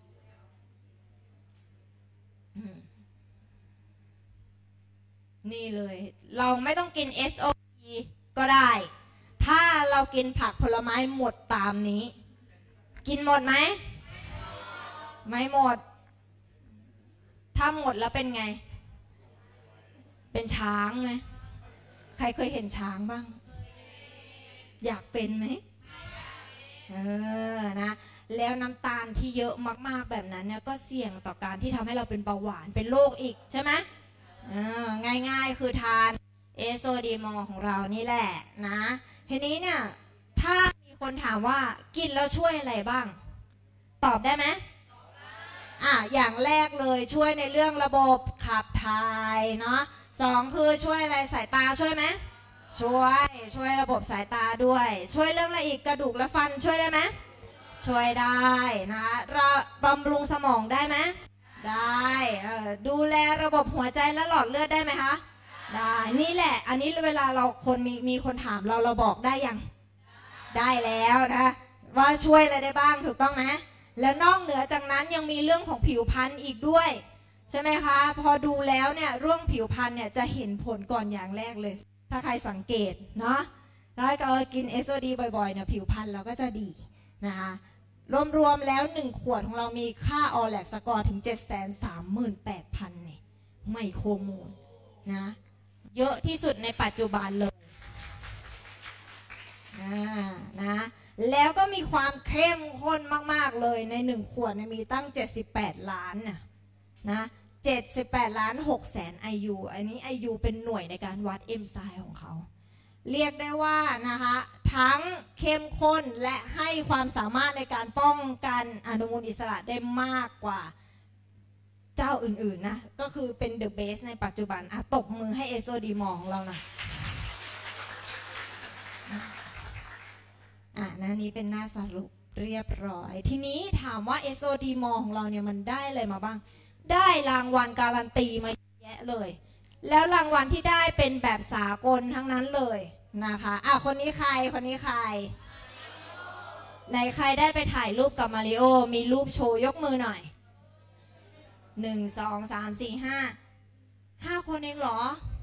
นี่เลยเราไม่ต้องกิน SOP ก็ได้ถ้าเรากินผักผลไม้หมดตามนี้กินหมดไหมไม่หมดถ้าหมดแล้วเป็นไงเป็นช้างไหมใครเคยเห็นช้างบ้างอยากเป็นไหมนะแล้วน้ำตาลที่เยอะมากๆแบบนั้นเนี่ยก็เสี่ยงต่อการที่ทำให้เราเป็นเบาหวานเป็นโรคอีกใช่ไหมง่ายๆคือทานเอโซดีมอลของเรานี่แหละนะทีนี้เนี่ยถ้ามีคนถามว่ากินแล้วช่วยอะไรบ้างตอบได้ไหมอย่างแรกเลยช่วยในเรื่องระบบขับถ่ายเนาะ2คือช่วยอะไรสายตาช่วยไหมช่วยระบบสายตาด้วยช่วยเรื่องอะไรอีกกระดูกและฟันช่วยได้ไหมช่วยได้นะบำรุงสมองได้ไหมได้ดูแลระบบหัวใจและหลอดเลือดได้ไหมคะได้นี่แหละอันนี้เวลาเราคนมีคนถามเราบอกได้ยังได้แล้วนะว่าช่วยอะไรได้บ้างถูกต้องไหมแล้วนอกเหนือจากนั้นยังมีเรื่องของผิวพรรณอีกด้วยใช่ไหมคะพอดูแล้วเนี่ยเรื่องผิวพรรณเนี่ยจะเห็นผลก่อนอย่างแรกเลยถ้าใครสังเกตเนาะถ้าเรากินเอสโอดีบ่อยๆเนี่ยผิวพรรณเราก็จะดีนะคะรวมๆแล้ว1ขวดของเรามีค่าออแลกสกอร์ถึง 738,000 เนี่ยไมโครโมลนะเยอะที่สุดในปัจจุบันเลยนะแล้วก็มีความเข้มข้นมากๆเลยใน1ขวดมีตั้ง78ล้านนะ78ล้าน6แสน IU อันนี้ IU เป็นหน่วยในการวัดเอนไซม์ของเขาเรียกได้ว่านะคะทั้งเข้มข้นและให้ความสามารถในการป้องกันอนุมูลอิสระได้มากกว่าเจ้าอื่นๆนะก็คือเป็นเดอะเบสในปัจจุบันตบมือให้เอโซดีมอลของเรานะนะนี้เป็นหน้าสรุปเรียบร้อยทีนี้ถามว่าเอโซดีมอลของเราเนี่ยมันได้อะไรมาบ้างได้รางวัลการันตีมาเยอะแยะเลยแล้วรางวัลที่ได้เป็นแบบสากลทั้งนั้นเลยนะคะคนนี้ใครไหนใครได้ไปถ่ายรูปกับมาริโอมีรูปโชว์ยกมือหน่อย1 2 3 4 5คนเองเหรอ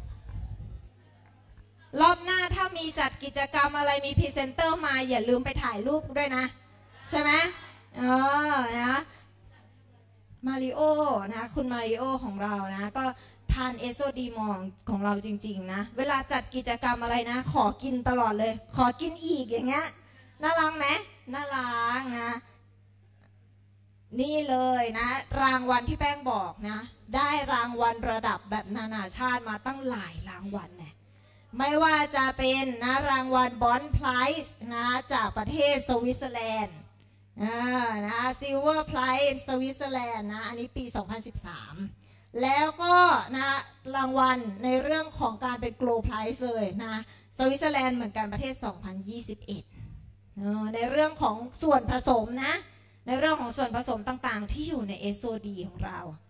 รอบหน้าถ้ามีจัดกิจกรรมอะไรมีพรีเซนเตอร์มาอย่าลืมไปถ่ายรูปด้วยนะใช่ไหมนะมาริโอนะคุณมาริโอของเรานะก็ทานเอโซดีมองของเราจริงๆนะเวลาจัดกิจกรรมอะไรนะขอกินตลอดเลยขอกินอีกอย่างเงี้ยน่ารักไหมน่ารักนะนี่เลยนะรางวัลที่แป้งบอกนะได้รางวัลระดับแบบนานาชาติมาตั้งหลายรางวัลเนี่ยไม่ว่าจะเป็นนะรางวัลบอนไพรส์นะจากประเทศสวิตเซอร์แลนด์นะซิลเวอร์ไพรส์สวิตเซอร์แลนด์นะอันนี้ปี 2013แล้วก็นะรางวัลในเรื่องของการเป็นโกลไพรส์เลยนะสวิตเซอร์แลนด์เหมือนกันประเทศ 2021ในเรื่องของส่วนผสมนะในเรื่องของส่วนผสมต่างๆที่อยู่ในเอโซดีของเรา